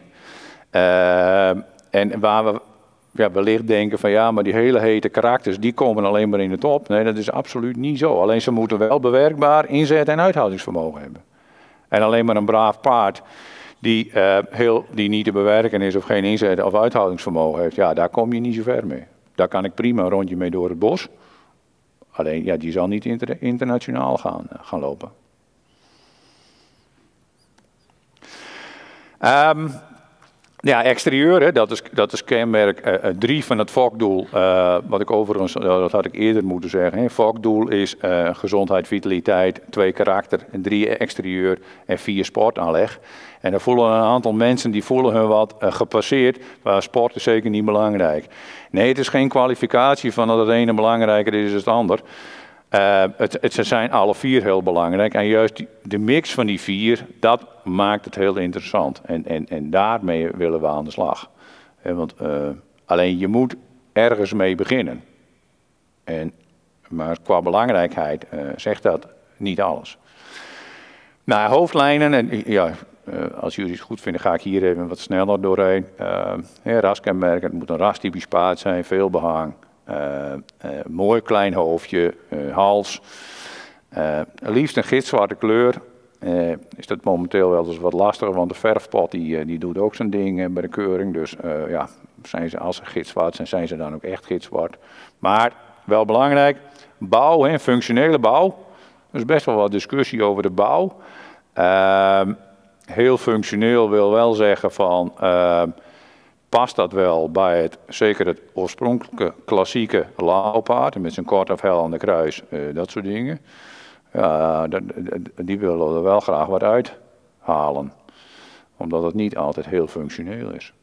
En waar we wellicht denken van ja, maar die hele hete karakters, die komen alleen maar in de top. Nee, dat is absoluut niet zo. Alleen ze moeten wel bewerkbaar inzet en uithoudingsvermogen hebben. En alleen maar een braaf paard die niet te bewerken is of geen inzet of uithoudingsvermogen heeft, ja, daar kom je niet zo ver mee. Daar kan ik prima een rondje mee door het bos. Alleen, ja, die zal niet internationaal gaan lopen. Ja, exterieur, hè, dat is kenmerk 3 van het fokdoel. Wat ik overigens, dat had ik eerder moeten zeggen. Hè. Fokdoel is gezondheid, vitaliteit, 2 karakter, 3 exterieur en 4 sportaanleg. En dan voelen een aantal mensen die voelen hun wat gepasseerd, maar sport is zeker niet belangrijk. Nee, het is geen kwalificatie van dat het ene belangrijker is dan het ander. Ze zijn alle 4 heel belangrijk en juist de mix van die 4, dat maakt het heel interessant. En daarmee willen we aan de slag. Want alleen je moet ergens mee beginnen. Maar qua belangrijkheid zegt dat niet alles. Nou, hoofdlijnen, en ja, als jullie het goed vinden ga ik hier even wat sneller doorheen. Raskenmerken, het moet een rastypisch paard zijn, veel behang. Mooi klein hoofdje, hals, Liefst een gitzwarte kleur. Is dat momenteel wel eens wat lastiger, want de verfpot die doet ook zijn ding bij de keuring. Dus ja, als ze gitzwart zijn, zijn ze dan ook echt gitzwart. Maar wel belangrijk, bouw, functionele bouw. Er is best wel wat discussie over de bouw. Heel functioneel wil wel zeggen van, past dat wel bij zeker het oorspronkelijke klassieke lauwpaard, met zijn kort afhellende kruis, dat soort dingen. Ja, die willen er wel graag wat uithalen, omdat het niet altijd heel functioneel is.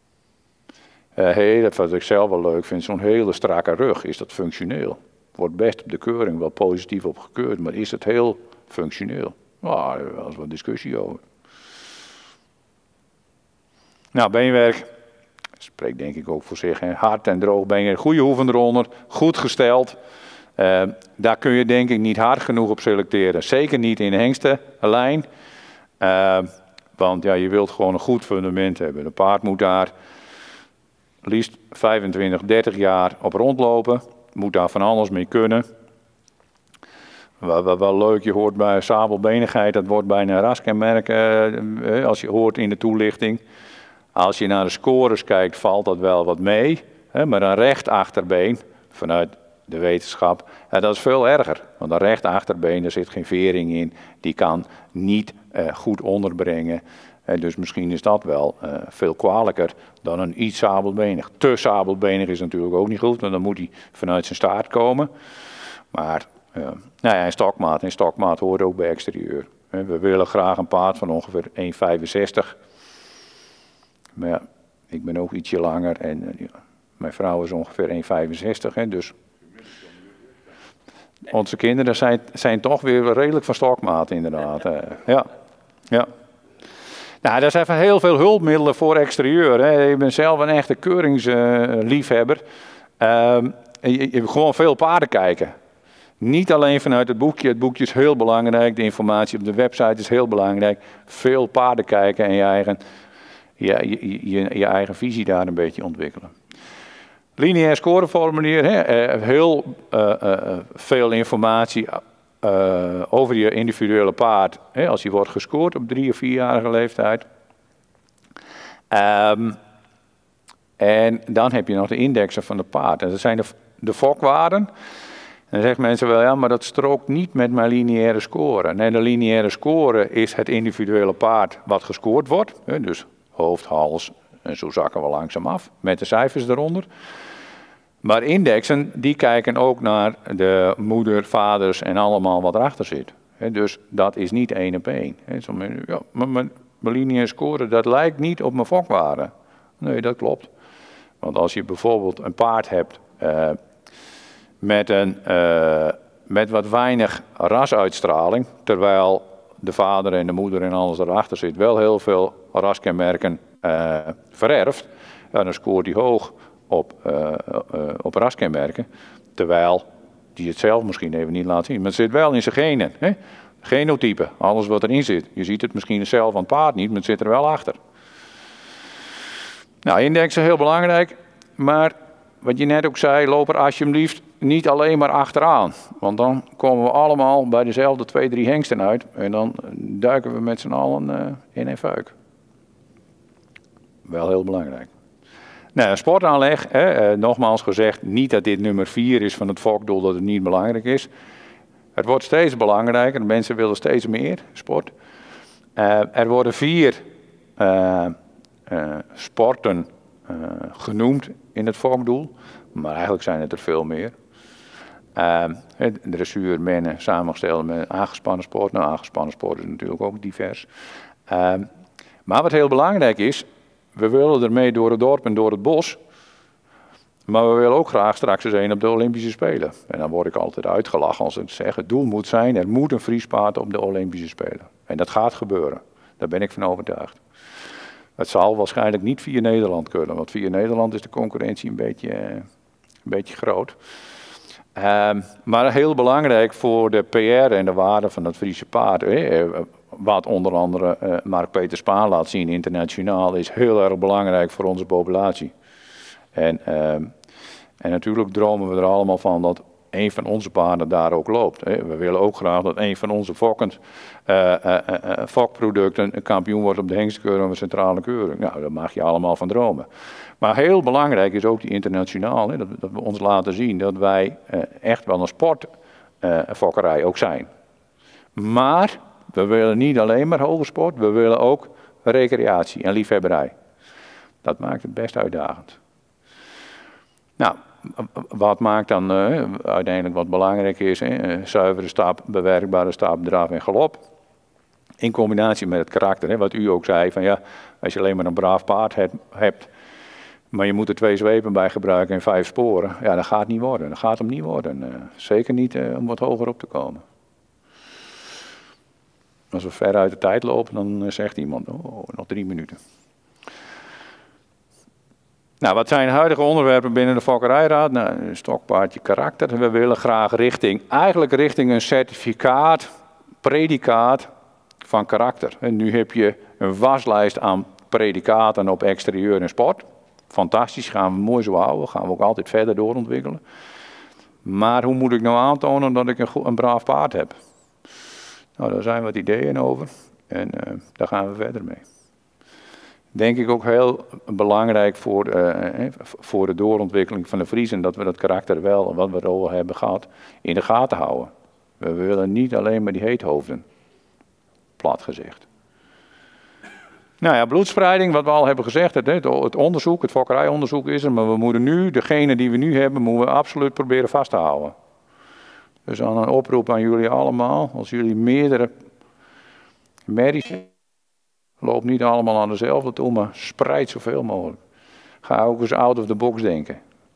Wat ik zelf wel leuk vind, zo'n hele strakke rug, is dat functioneel? Wordt best op de keuring wel positief op gekeurd, maar is het heel functioneel? Nou, er is wel eens wat discussie over. Nou, beenwerk, spreekt denk ik ook voor zich. Hè. Hard en droog been, goede hoeven eronder, goed gesteld. Daar kun je denk ik niet hard genoeg op selecteren. Zeker niet in de hengstenlijn. Want ja, je wilt gewoon een goed fundament hebben. De paard moet daar liefst 25, 30 jaar op rondlopen. Moet daar van alles mee kunnen. Wel leuk, je hoort bij sabelbenigheid, dat wordt bijna een raskenmerk als je hoort in de toelichting. Als je naar de scores kijkt, valt dat wel wat mee. Maar een recht achterbeen, vanuit de wetenschap, dat is veel erger. Want een recht achterbeen, daar zit geen vering in, die kan niet goed onderbrengen. Dus misschien is dat wel veel kwalijker dan een iets sabelbenig. Te sabelbenig is natuurlijk ook niet goed, want dan moet hij vanuit zijn staart komen. Maar nou ja, en stokmaat hoort ook bij exterieur. We willen graag een paard van ongeveer 1,65. Maar ja, ik ben ook ietsje langer en mijn vrouw is ongeveer 1,65. Dus onze kinderen zijn toch weer redelijk van stokmaat inderdaad. Ja. Nou, er zijn heel veel hulpmiddelen voor exterieur. Ik ben zelf een echte keuringsliefhebber. Je hebt gewoon veel paarden kijken. Niet alleen vanuit het boekje. Het boekje is heel belangrijk. De informatie op de website is heel belangrijk. Veel paarden kijken en je eigen visie daar een beetje ontwikkelen. Lineair scoreformulier. Heel veel informatie over je individuele paard. Als hij wordt gescoord op 3- of 4-jarige leeftijd. En dan heb je nog de indexen van de paard. En dat zijn de fokwaarden. En dan zeggen mensen wel, ja, maar dat strookt niet met mijn lineaire score. Nee, de lineaire score is het individuele paard wat gescoord wordt. Dus hoofd, hals en zo zakken we langzaam af met de cijfers eronder. Maar indexen, die kijken ook naar de moeder, vaders en allemaal wat erachter zit. Dus dat is niet 1 op 1. Ja, maar mijn lineaire score, dat lijkt niet op mijn fokwaarde. Nee, dat klopt. Want als je bijvoorbeeld een paard hebt met wat weinig rasuitstraling, terwijl de vader en de moeder en alles erachter zit, wel heel veel raskenmerken vererft, dan scoort hij hoog op raskenmerken, terwijl die het zelf misschien even niet laat zien. Maar het zit wel in zijn genen. Genotype, alles wat erin zit. Je ziet het misschien zelf aan het paard niet, maar het zit er wel achter. Nou, indexen heel belangrijk, maar wat je net ook zei, loop er alsjeblieft niet alleen maar achteraan. Want dan komen we allemaal bij dezelfde 2, 3 hengsten uit en dan duiken we met z'n allen in een fuik. Wel heel belangrijk. Nou, sportaanleg, nogmaals gezegd, niet dat dit nummer 4 is van het fokdoel, dat het niet belangrijk is. Het wordt steeds belangrijker, de mensen willen steeds meer sport. Er worden 4 sporten genoemd in het fokdoel, maar eigenlijk zijn het er veel meer. Dressuur, mennen, samengesteld met aangespannen sport. Nou, aangespannen sport is natuurlijk ook divers. Maar wat heel belangrijk is, we willen ermee door het dorp en door het bos. Maar we willen ook graag straks eens een op de Olympische Spelen. En dan word ik altijd uitgelachen als ik zeg, het doel moet zijn, er moet een Friespaard op de Olympische Spelen. En dat gaat gebeuren. Daar ben ik van overtuigd. Het zal waarschijnlijk niet via Nederland kunnen, want via Nederland is de concurrentie een beetje groot. Maar heel belangrijk voor de PR en de waarde van het Friese paard. Wat onder andere Mark-Peter Spaan laat zien internationaal, is heel erg belangrijk voor onze populatie. En natuurlijk dromen we er allemaal van dat een van onze paarden daar ook loopt. We willen ook graag dat een van onze fokproducten een kampioen wordt op de hengstkeuring of een centrale keuring. Nou, daar mag je allemaal van dromen. Maar heel belangrijk is ook die internationaal, dat we ons laten zien dat wij echt wel een sportfokkerij ook zijn. Maar we willen niet alleen maar hoge sport, we willen ook recreatie en liefhebberij. Dat maakt het best uitdagend. Nou, wat maakt dan uiteindelijk wat belangrijk is, zuivere stap, bewerkbare stap, draf en galop. In combinatie met het karakter, wat u ook zei, van ja, als je alleen maar een braaf paard hebt, maar je moet er 2 zwepen bij gebruiken en 5 sporen, ja, dat gaat niet worden. Dat gaat hem niet worden. Zeker niet om wat hoger op te komen. Als we ver uit de tijd lopen, dan zegt iemand, oh, nog 3 minuten. Nou, wat zijn huidige onderwerpen binnen de Fokkerijraad? Nou, een stokpaardje karakter. We willen graag richting een certificaat, predicaat van karakter. En nu heb je een waslijst aan predicaten op exterieur en sport. Fantastisch, gaan we mooi zo houden, gaan we ook altijd verder doorontwikkelen. Maar hoe moet ik nou aantonen dat ik een braaf paard heb? Nou, daar zijn wat ideeën over en daar gaan we verder mee. Denk ik ook heel belangrijk voor de doorontwikkeling van de Friezen, dat we dat karakter wel, wat we al hebben gehad, in de gaten houden. We willen niet alleen maar die heethoofden, plat gezegd. Nou ja, bloedspreiding, wat we al hebben gezegd, het onderzoek, het fokkerijonderzoek is er, maar we moeten nu, degene die we nu hebben, moeten we absoluut proberen vast te houden. Dus dan een oproep aan jullie allemaal, als jullie meerdere merries, loop niet allemaal aan dezelfde toe, maar spreid zoveel mogelijk. Ga ook eens out of the box denken.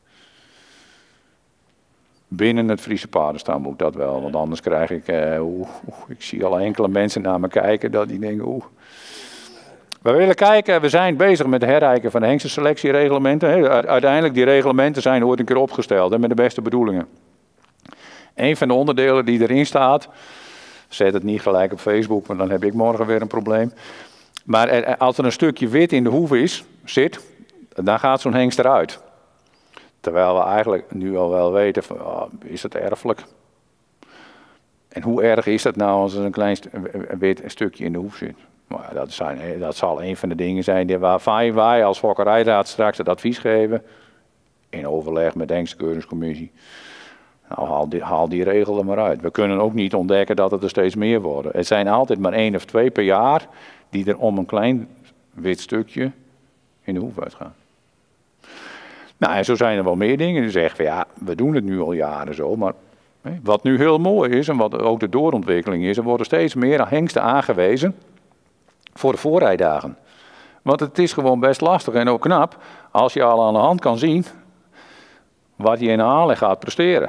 Binnen het Friese paardenstamboek dat wel, want anders krijg ik, ik zie al enkele mensen naar me kijken dat die denken, We willen kijken, we zijn bezig met het herijken van de hengstenselectiereglementen. Uiteindelijk, die reglementen zijn ooit een keer opgesteld met de beste bedoelingen. Een van de onderdelen die erin staat, zet het niet gelijk op Facebook, want dan heb ik morgen weer een probleem. Maar als er een stukje wit in de hoef zit, dan gaat zo'n hengst eruit. Terwijl we eigenlijk nu al wel weten, van, is het erfelijk? En hoe erg is dat nou als er een klein wit stukje in de hoef zit? Maar dat zal een van de dingen zijn waarvan wij als Fokkerijraad straks het advies geven, in overleg met de hengstkeuringscommissie. Nou, haal die regel er maar uit. We kunnen ook niet ontdekken dat het er steeds meer worden. Het zijn altijd maar 1 of 2 per jaar die er om een klein wit stukje in de hoef uitgaan. Nou, en zo zijn er wel meer dingen die zeggen van ja, we doen het nu al jaren zo, maar wat nu heel mooi is en wat ook de doorontwikkeling is, er worden steeds meer hengsten aangewezen voor de voorrijdagen. Want het is gewoon best lastig en ook knap als je al aan de hand kan zien wat je in de aanleg gaat presteren.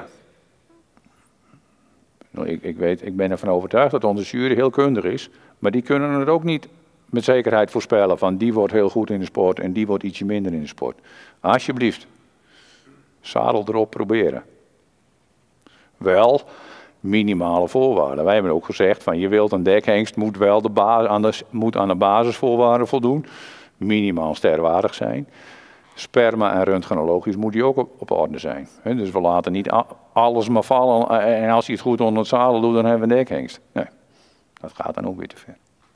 Ik ben ervan overtuigd dat onze jury heel kundig is, maar die kunnen het ook niet met zekerheid voorspellen van die wordt heel goed in de sport en die wordt ietsje minder in de sport. Alsjeblieft, zadel erop proberen. Wel minimale voorwaarden. Wij hebben ook gezegd van je wilt een dekhengst moet wel aan de basisvoorwaarden voldoen. Minimaal sterwaardig zijn. Sperma en röntgenologisch moet die ook op orde zijn. Dus we laten niet alles maar vallen en als hij het goed onder het zadel doet dan hebben we een dekhengst. Nee, dat gaat dan ook weer te ver.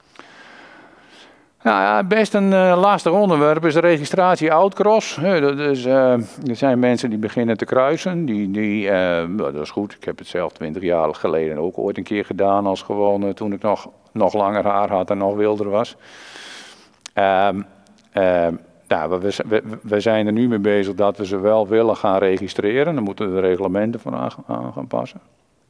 Nou ja, best een lastig onderwerp is de registratie outcross. Dus, er zijn mensen die beginnen te kruisen. Dat is goed, ik heb het zelf 20 jaar geleden ook ooit een keer gedaan als gewoon toen ik nog langer haar had en nog wilder was. We zijn er nu mee bezig dat we ze wel willen gaan registreren. Dan moeten we de reglementen van aan gaan passen.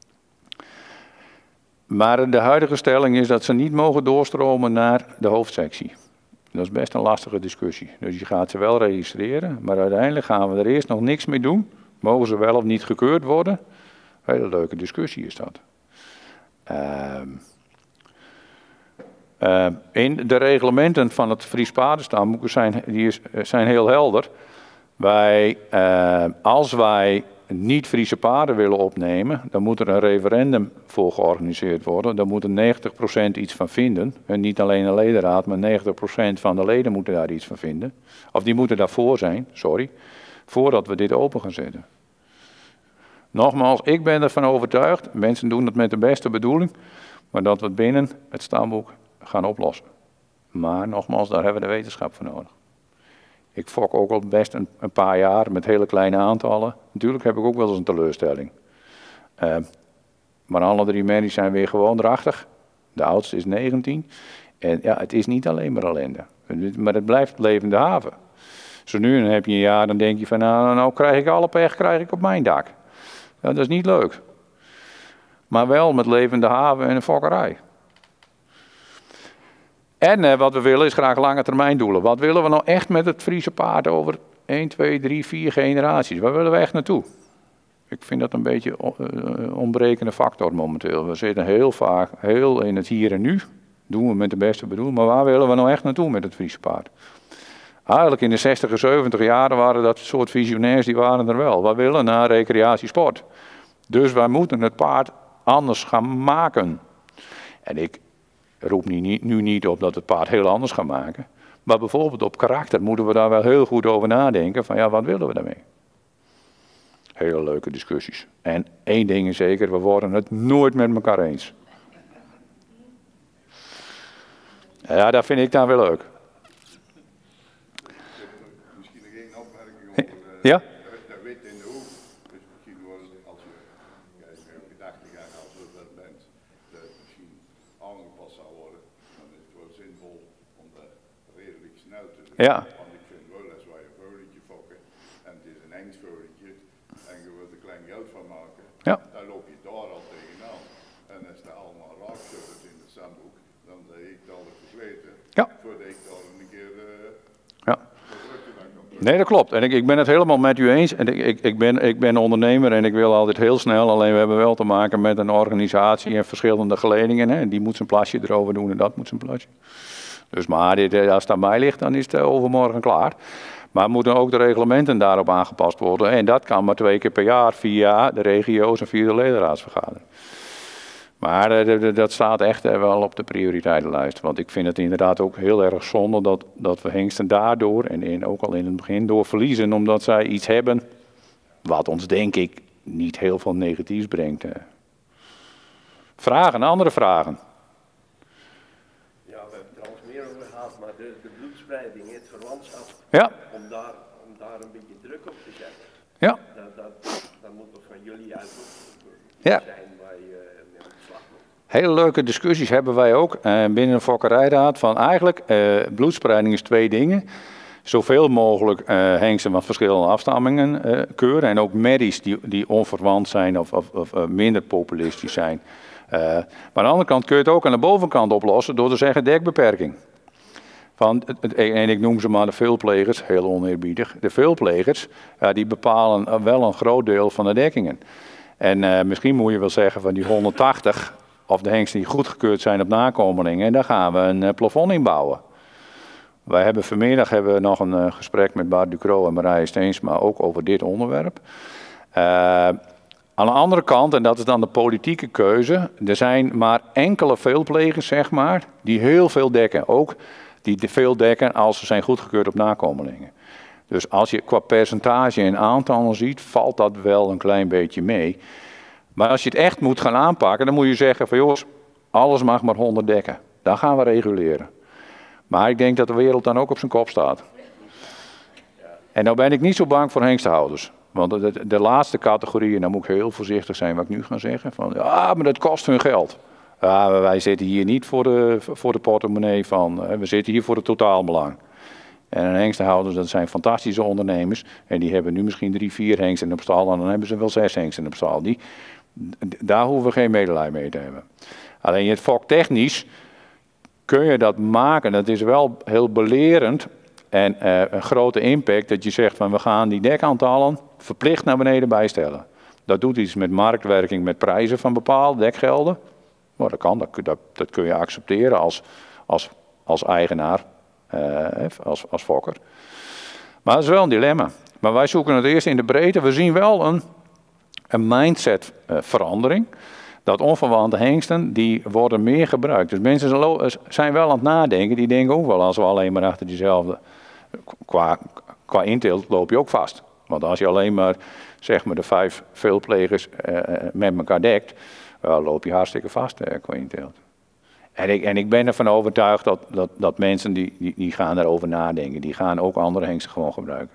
Maar de huidige stelling is dat ze niet mogen doorstromen naar de hoofdsectie. Dat is best een lastige discussie. Dus je gaat ze wel registreren, maar uiteindelijk gaan we er eerst nog niks mee doen. Mogen ze wel of niet gekeurd worden? Een hele leuke discussie is dat. In de reglementen van het Fries paardenstamboek zijn heel helder. Als wij niet Friese paarden willen opnemen, dan moet er een referendum voor georganiseerd worden. Daar moet 90% iets van vinden. En niet alleen de ledenraad, maar 90% van de leden moeten daar iets van vinden. Of die moeten daarvoor zijn, voordat we dit open gaan zetten. Nogmaals, ik ben ervan overtuigd, mensen doen het met de beste bedoeling, maar dat we het binnen het stamboek gaan oplossen. Maar nogmaals, daar hebben we de wetenschap voor nodig. Ik fok ook al best een paar jaar met hele kleine aantallen. Natuurlijk heb ik ook wel eens een teleurstelling. Maar alle 3 merries zijn weer gewoon drachtig. De oudste is 19. En ja, het is niet alleen maar ellende. Maar het blijft levende haven. Zo nu en dan heb je een jaar, dan denk je van nou krijg ik alle pech op mijn dak. Ja, dat is niet leuk. Maar wel met levende haven en een fokkerij. En wat we willen is graag lange termijn doelen. Wat willen we nou echt met het Friese paard over 1, 2, 3, 4 generaties? Waar willen we echt naartoe? Ik vind dat een beetje een ontbrekende factor momenteel. We zitten heel vaak heel in het hier en nu. Doen we met de beste bedoeling. Maar waar willen we nou echt naartoe met het Friese paard? Eigenlijk in de 60 en 70 jaren waren dat soort visionairs, die waren er wel. We willen naar recreatiesport. Dus wij moeten het paard anders gaan maken. En ik roep nu niet op dat het paard heel anders gaat maken. Maar bijvoorbeeld op karakter moeten we daar wel heel goed over nadenken. Van ja, wat willen we daarmee? Hele leuke discussies. En één ding is zeker, we worden het nooit met elkaar eens. Ja, dat vind ik dan wel leuk. Misschien nog één opmerking over Ja? de wit in de hoek. Dus misschien wordt het, als je gedachtegang als je dat bent, dat het misschien aangepast zou worden, dan is het wel zinvol om dat redelijk snel te doen. Ja. Want ik vind wel, als wij een veulentje fokken, en het is een Engels veulentje, en je wilt er klein geld van maken, Ja. dan loop je daar al tegenaan. En als er allemaal raakstukken in het zandhoek, dan heb ik het al versleten. Ja. Voordat ik daar een keer Ja. Nee, dat klopt. En ik ben het helemaal met u eens. En ik ben ondernemer en ik wil altijd heel snel. Alleen we hebben wel te maken met een organisatie en verschillende geledingen. Hè. En die moet zijn plasje erover doen en dat moet zijn plasje. Dus maar als het aan mij ligt, dan is het overmorgen klaar. Maar moeten ook de reglementen daarop aangepast worden. En dat kan maar 2 keer per jaar via de regio's en via de ledenraadsvergadering. Maar dat staat echt wel op de prioriteitenlijst. Want ik vind het inderdaad ook heel erg zonde dat we hengsten daardoor, en ook al in het begin, door verliezen. Omdat zij iets hebben wat ons denk ik niet heel veel negatiefs brengt. Vragen, andere vragen? Ja, we hebben het er al eens meer over gehad, maar de bloedspreiding, het verwantschap, Ja. om daar een beetje druk op te zetten. Ja. Dat moet toch van jullie uit Ja. zijn waar je mee aan de slag moet. Hele leuke discussies hebben wij ook binnen de fokkerijraad. Van eigenlijk, bloedspreiding is 2 dingen. Zoveel mogelijk hengsten van verschillende afstammingen keuren. En ook merries die onverwant zijn of minder populistisch zijn. Maar aan de andere kant kun je het ook aan de bovenkant oplossen door te zeggen dekbeperking. En ik noem ze maar de veelplegers, heel oneerbiedig. De veelplegers die bepalen wel een groot deel van de dekkingen. En misschien moet je wel zeggen van die 180, of de hengsten die goedgekeurd zijn op nakomelingen, en daar gaan we een plafond in bouwen. Wij hebben vanmiddag nog een gesprek met Bart Ducro en Marije Steensma ook over dit onderwerp. Aan de andere kant, en dat is dan de politieke keuze, er zijn maar enkele veelplegers, zeg maar, die heel veel dekken. Ook die veel dekken als ze zijn goedgekeurd op nakomelingen. Dus als je qua percentage en aantallen ziet, valt dat wel een klein beetje mee. Maar als je het echt moet gaan aanpakken, dan moet je zeggen van jongens, alles mag maar 100 dekken. Dan gaan we reguleren. Maar ik denk dat de wereld dan ook op zijn kop staat. En nou ben ik niet zo bang voor hengstenhouders. Want de laatste categorieën, dan moet ik heel voorzichtig zijn wat ik nu ga zeggen. Van, ja, maar dat kost hun geld. Ja, wij zitten hier niet voor de portemonnee van, we zitten hier voor het totaalbelang. En hengstenhouders, dat zijn fantastische ondernemers. En die hebben nu misschien 3, 4 hengsten op stal. En dan hebben ze wel 6 hengsten op stal. Daar hoeven we geen medelijden mee te hebben. Alleen het foktechnisch kun je dat maken. Dat is wel heel belerend. En een grote impact dat je zegt van we gaan die dekaantallen verplicht naar beneden bijstellen. Dat doet iets met marktwerking, met prijzen van bepaalde dekgelden. Maar dat kan, dat kun je accepteren als eigenaar, als fokker. Maar dat is wel een dilemma. Maar wij zoeken het eerst in de breedte. We zien wel een mindset verandering. Dat onverwante hengsten, die worden meer gebruikt. Dus mensen zijn wel aan het nadenken. Die denken ook wel, als we alleen maar achter diezelfde... Qua inteelt loop je ook vast. Want als je alleen maar, zeg maar, de 5 veelplegers met elkaar dekt, loop je hartstikke vast qua inteelt. En ik ben ervan overtuigd dat mensen die gaan daarover nadenken. Die gaan ook andere hengsten gewoon gebruiken.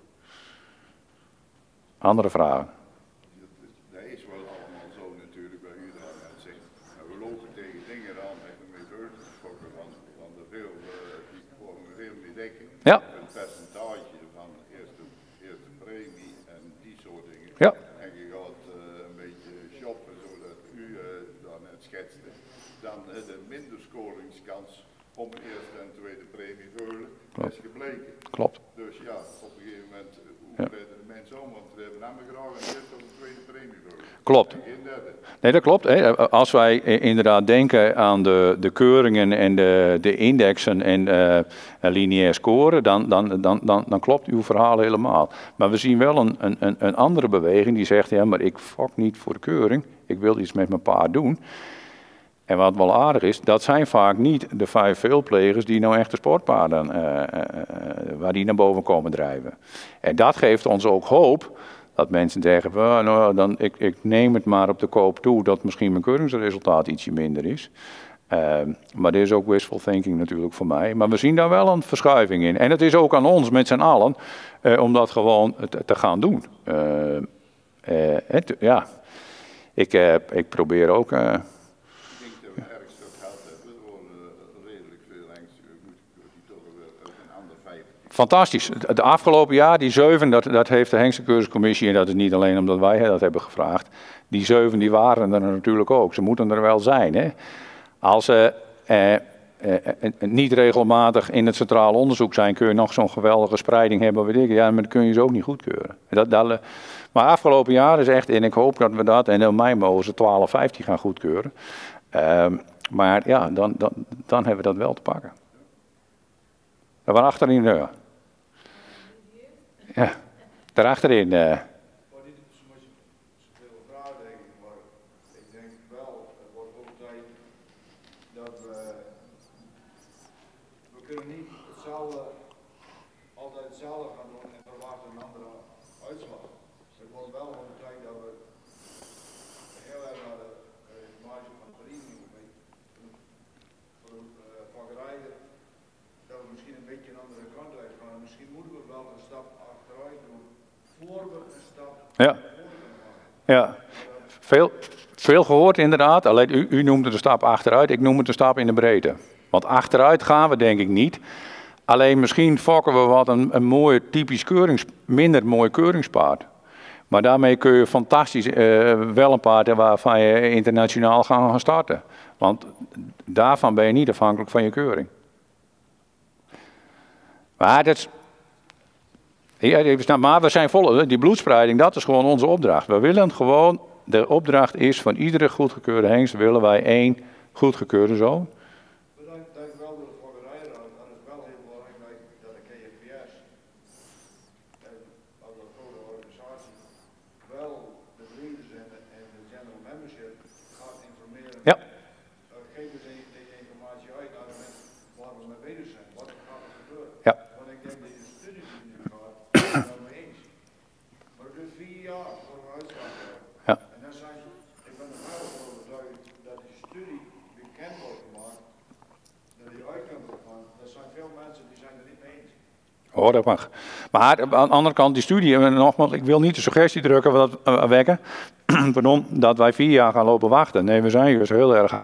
Andere vragen? Dat is wel allemaal zo natuurlijk bij u dan. We lopen tegen dingen aan met een methode te fokken van de veel, die komen veel meer dekken. Ja. Een percentage van eerste premie en die soort dingen. Ja. En je gaat een beetje shoppen zodat u dan net schetste. Dan de minder scoringskans om een eerste en tweede premie te vullen is gebleken. Klopt. Dus ja, op een gegeven moment, hoe treden de mensen om? Want we hebben namelijk graag een eerste of een tweede premie vullen. Klopt. En geen derde. Nee, dat klopt. Hè. Als wij inderdaad denken aan de keuringen en de indexen en lineair scoren, dan klopt uw verhaal helemaal. Maar we zien wel een andere beweging die zegt, ja, maar ik fok niet voor de keuring. Ik wil iets met mijn paard doen. En wat wel aardig is, dat zijn vaak niet de 5 veelplegers die nou echt de sportpaarden, waar die naar boven komen drijven. En dat geeft ons ook hoop. Dat mensen zeggen, nou, ik neem het maar op de koop toe dat misschien mijn keuringsresultaat ietsje minder is. Maar er is ook wishful thinking natuurlijk voor mij. Maar we zien daar wel een verschuiving in. En het is ook aan ons met z'n allen om dat gewoon te gaan doen. Ja, ik probeer ook... Ik denk dat we erg stuk gehad hebben. Er worden redelijk veel hengsten goedgekeurd die toch ook een ander feit. Fantastisch. Het afgelopen jaar, die 7, dat heeft de hengstenkeurscommissie, en dat is niet alleen omdat wij dat hebben gevraagd, die 7 die waren er natuurlijk ook. Ze moeten er wel zijn. Hè? Als ze niet regelmatig in het centraal onderzoek zijn, kun je nog zo'n geweldige spreiding hebben. Weet ik. Ja, maar dan kun je ze ook niet goedkeuren. Maar afgelopen jaar is echt, en ik hoop dat we dat, en in mei mogen ze 12, 15 gaan goedkeuren. Maar ja, dan hebben we dat wel te pakken. We waren achterin de deur. Ja, daarachterin. Maar dit is zoveel vragen, denk ik, maar ik denk wel, het wordt ook tijd dat we kunnen niet altijd hetzelfde gaan doen en verwachten een andere uitslag. Het wordt wel ook tijd dat we heel erg naar de marge van de verenigung voor de vakkerijen, dat we misschien een beetje een andere kant uit gaan. Misschien moeten we wel een stap achteruit doen, voor we een stap Ja. Veel gehoord inderdaad. Alleen u noemt het een stap achteruit, ik noem het een stap in de breedte. Want achteruit gaan we denk ik niet. Alleen misschien fokken we wat een mooie typisch minder mooi keuringspaard. Maar daarmee kun je fantastisch wel een paard hebben waarvan je internationaal gaan starten. Want daarvan ben je niet afhankelijk van je keuring. Maar we zijn vol. Die bloedspreiding, dat is gewoon onze opdracht. We willen gewoon, de opdracht is van iedere goedgekeurde hengst willen wij 1 goedgekeurde zoon. Bedankt wel door de vakkerijraad. Dat is wel heel belangrijk dat de KFVS als een grote organisatie wel de breeders en de general membership gaat informeren. Ja. Geef eens deze informatie uit naar de mensen waar we mee bezig zijn. Wat gaat er gebeuren? Ja. Want ik denk dat je de studie die nu gaat, daar zijn we mee eens. Maar het duurt 4 jaar voor we uitslag hebben. Ja. En dan zijn ze, ik ben er wel van overtuigd dat die studie bekend wordt gemaakt, dat die uitkomt van, er zijn veel mensen die zijn er niet mee eens. Oh, dat mag. Maar aan de andere kant, die studie, nogmaals, ik wil niet de suggestie wekken pardon, dat wij 4 jaar gaan lopen wachten. Nee, we zijn dus heel erg...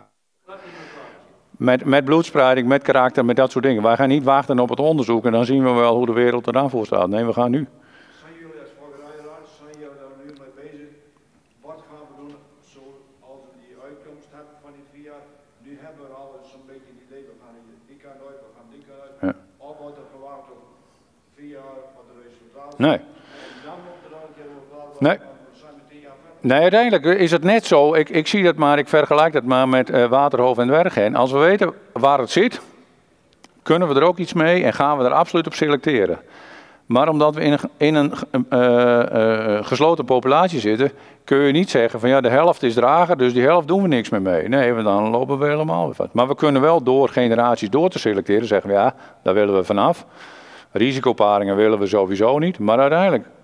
Met bloedspreiding, met karakter, met dat soort dingen. Wij gaan niet wachten op het onderzoek en dan zien we wel hoe de wereld er dan voor staat. Nee, we gaan nu. Zijn jullie als vakkerijraad, zijn jullie daar nu mee bezig? Wat gaan we doen zoals we die uitkomst hebben van die 4 jaar? Nu hebben we al zo'n beetje het idee, we gaan die kant uit, we gaan die kant uit. Ja. Of wordt er gewacht op 4 jaar wat de resultaten Nee. En dan moet er dan een keer over praten. Nee. We zijn met 10 jaar verder. Nee, uiteindelijk is het net zo. Ik zie dat maar, ik vergelijk dat maar met Waterhoofd en Wergen. Als we weten waar het zit, kunnen we er ook iets mee en gaan we er absoluut op selecteren. Maar omdat we in een gesloten populatie zitten, kun je niet zeggen van ja, de helft is drager, dus die helft doen we niks meer mee. Nee, want dan lopen we helemaal weer vast. Maar we kunnen wel door generaties door te selecteren zeggen we ja, daar willen we vanaf. Risicoparingen willen we sowieso niet, maar uiteindelijk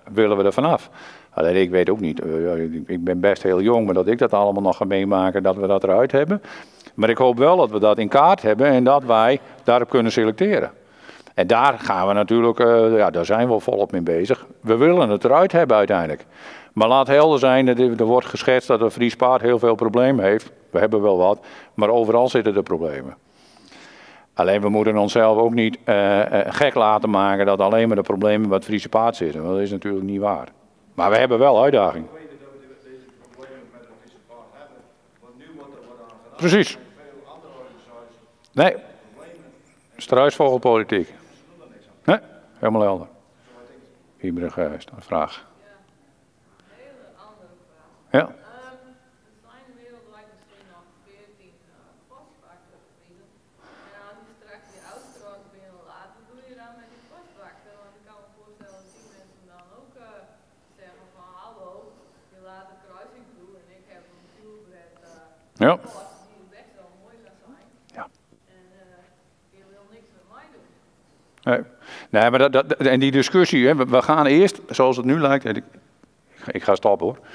willen we er vanaf. Alleen ik weet ook niet, ik ben best heel jong, maar dat ik dat allemaal nog ga meemaken, dat we dat eruit hebben. Maar ik hoop wel dat we dat in kaart hebben en dat wij daarop kunnen selecteren. En daar gaan we natuurlijk, daar zijn we volop mee bezig. We willen het eruit hebben uiteindelijk. Maar laat helder zijn, er wordt geschetst dat een Fries paard heel veel problemen heeft. We hebben wel wat, maar overal zitten er problemen. Alleen we moeten onszelf ook niet gek laten maken dat alleen maar de problemen bij het Friese paard zitten. Want dat is natuurlijk niet waar. Maar we hebben wel uitdaging. Ik weet dat we deze problemen met het Friese paard hebben, want nu wordt er wat aan gedaan. Precies. Veel andere organisaties Nee, struisvogelpolitiek. Nee, helemaal helder. Ibrug is een vraag. Een hele andere vraag. Ja. Er zijn wereldwijd misschien nog 14 postbakterieën. En als je straks die uitstraat binnen laat, wat doe je dan met die postbakter? Want ik kan me voorstellen dat die mensen dan ook zeggen van hallo, je laat de kruising toe en ik heb een purebred Ja. post die best wel mooi zou zijn. Ja. En je wil niks met mij doen. Nee, maar en die discussie, hè, we gaan eerst, zoals het nu lijkt, ik ga stoppen hoor.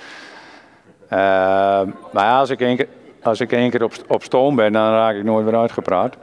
Maar ja, als ik één keer op stoom ben, dan raak ik nooit weer uitgepraat.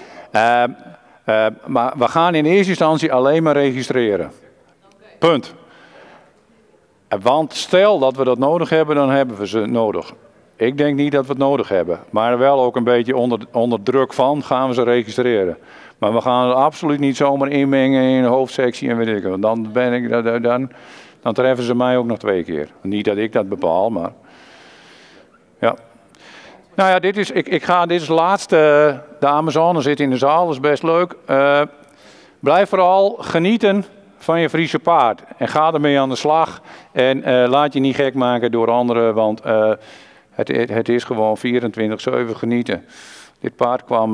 Maar we gaan in eerste instantie alleen maar registreren. Punt. Want stel dat we dat nodig hebben, dan hebben we ze nodig. Ik denk niet dat we het nodig hebben. Maar wel ook een beetje onder druk van gaan we ze registreren. Maar we gaan het absoluut niet zomaar inmengen in een hoofdsectie en weet ik wat. Dan treffen ze mij ook nog 2 keer. Niet dat ik dat bepaal, maar... Ja. Nou ja, dit is het laatste. De Amazone zit in de zaal, dat is best leuk. Blijf vooral genieten van je Friese paard. En ga ermee aan de slag. En laat je niet gek maken door anderen, want het is gewoon 24/7 genieten. Dit paard kwam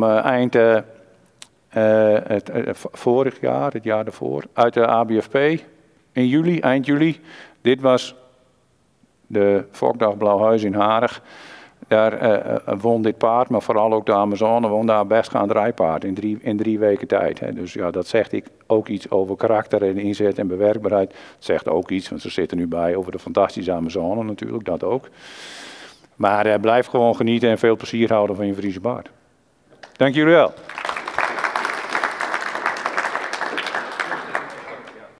vorig jaar, het jaar daarvoor, uit de ABFP in juli, eind juli. Dit was de Fokdag Blauwhuis in Harig. Daar won dit paard, maar vooral ook de Amazone won daar bestgaand rijpaard in 3 weken tijd. Hè. Dus ja, dat zegt ook iets over karakter en inzet en bewerkbaarheid. Het zegt ook iets, want ze zitten nu bij over de fantastische Amazone natuurlijk, dat ook. Maar blijf gewoon genieten en veel plezier houden van je Friese paard. Dank jullie wel.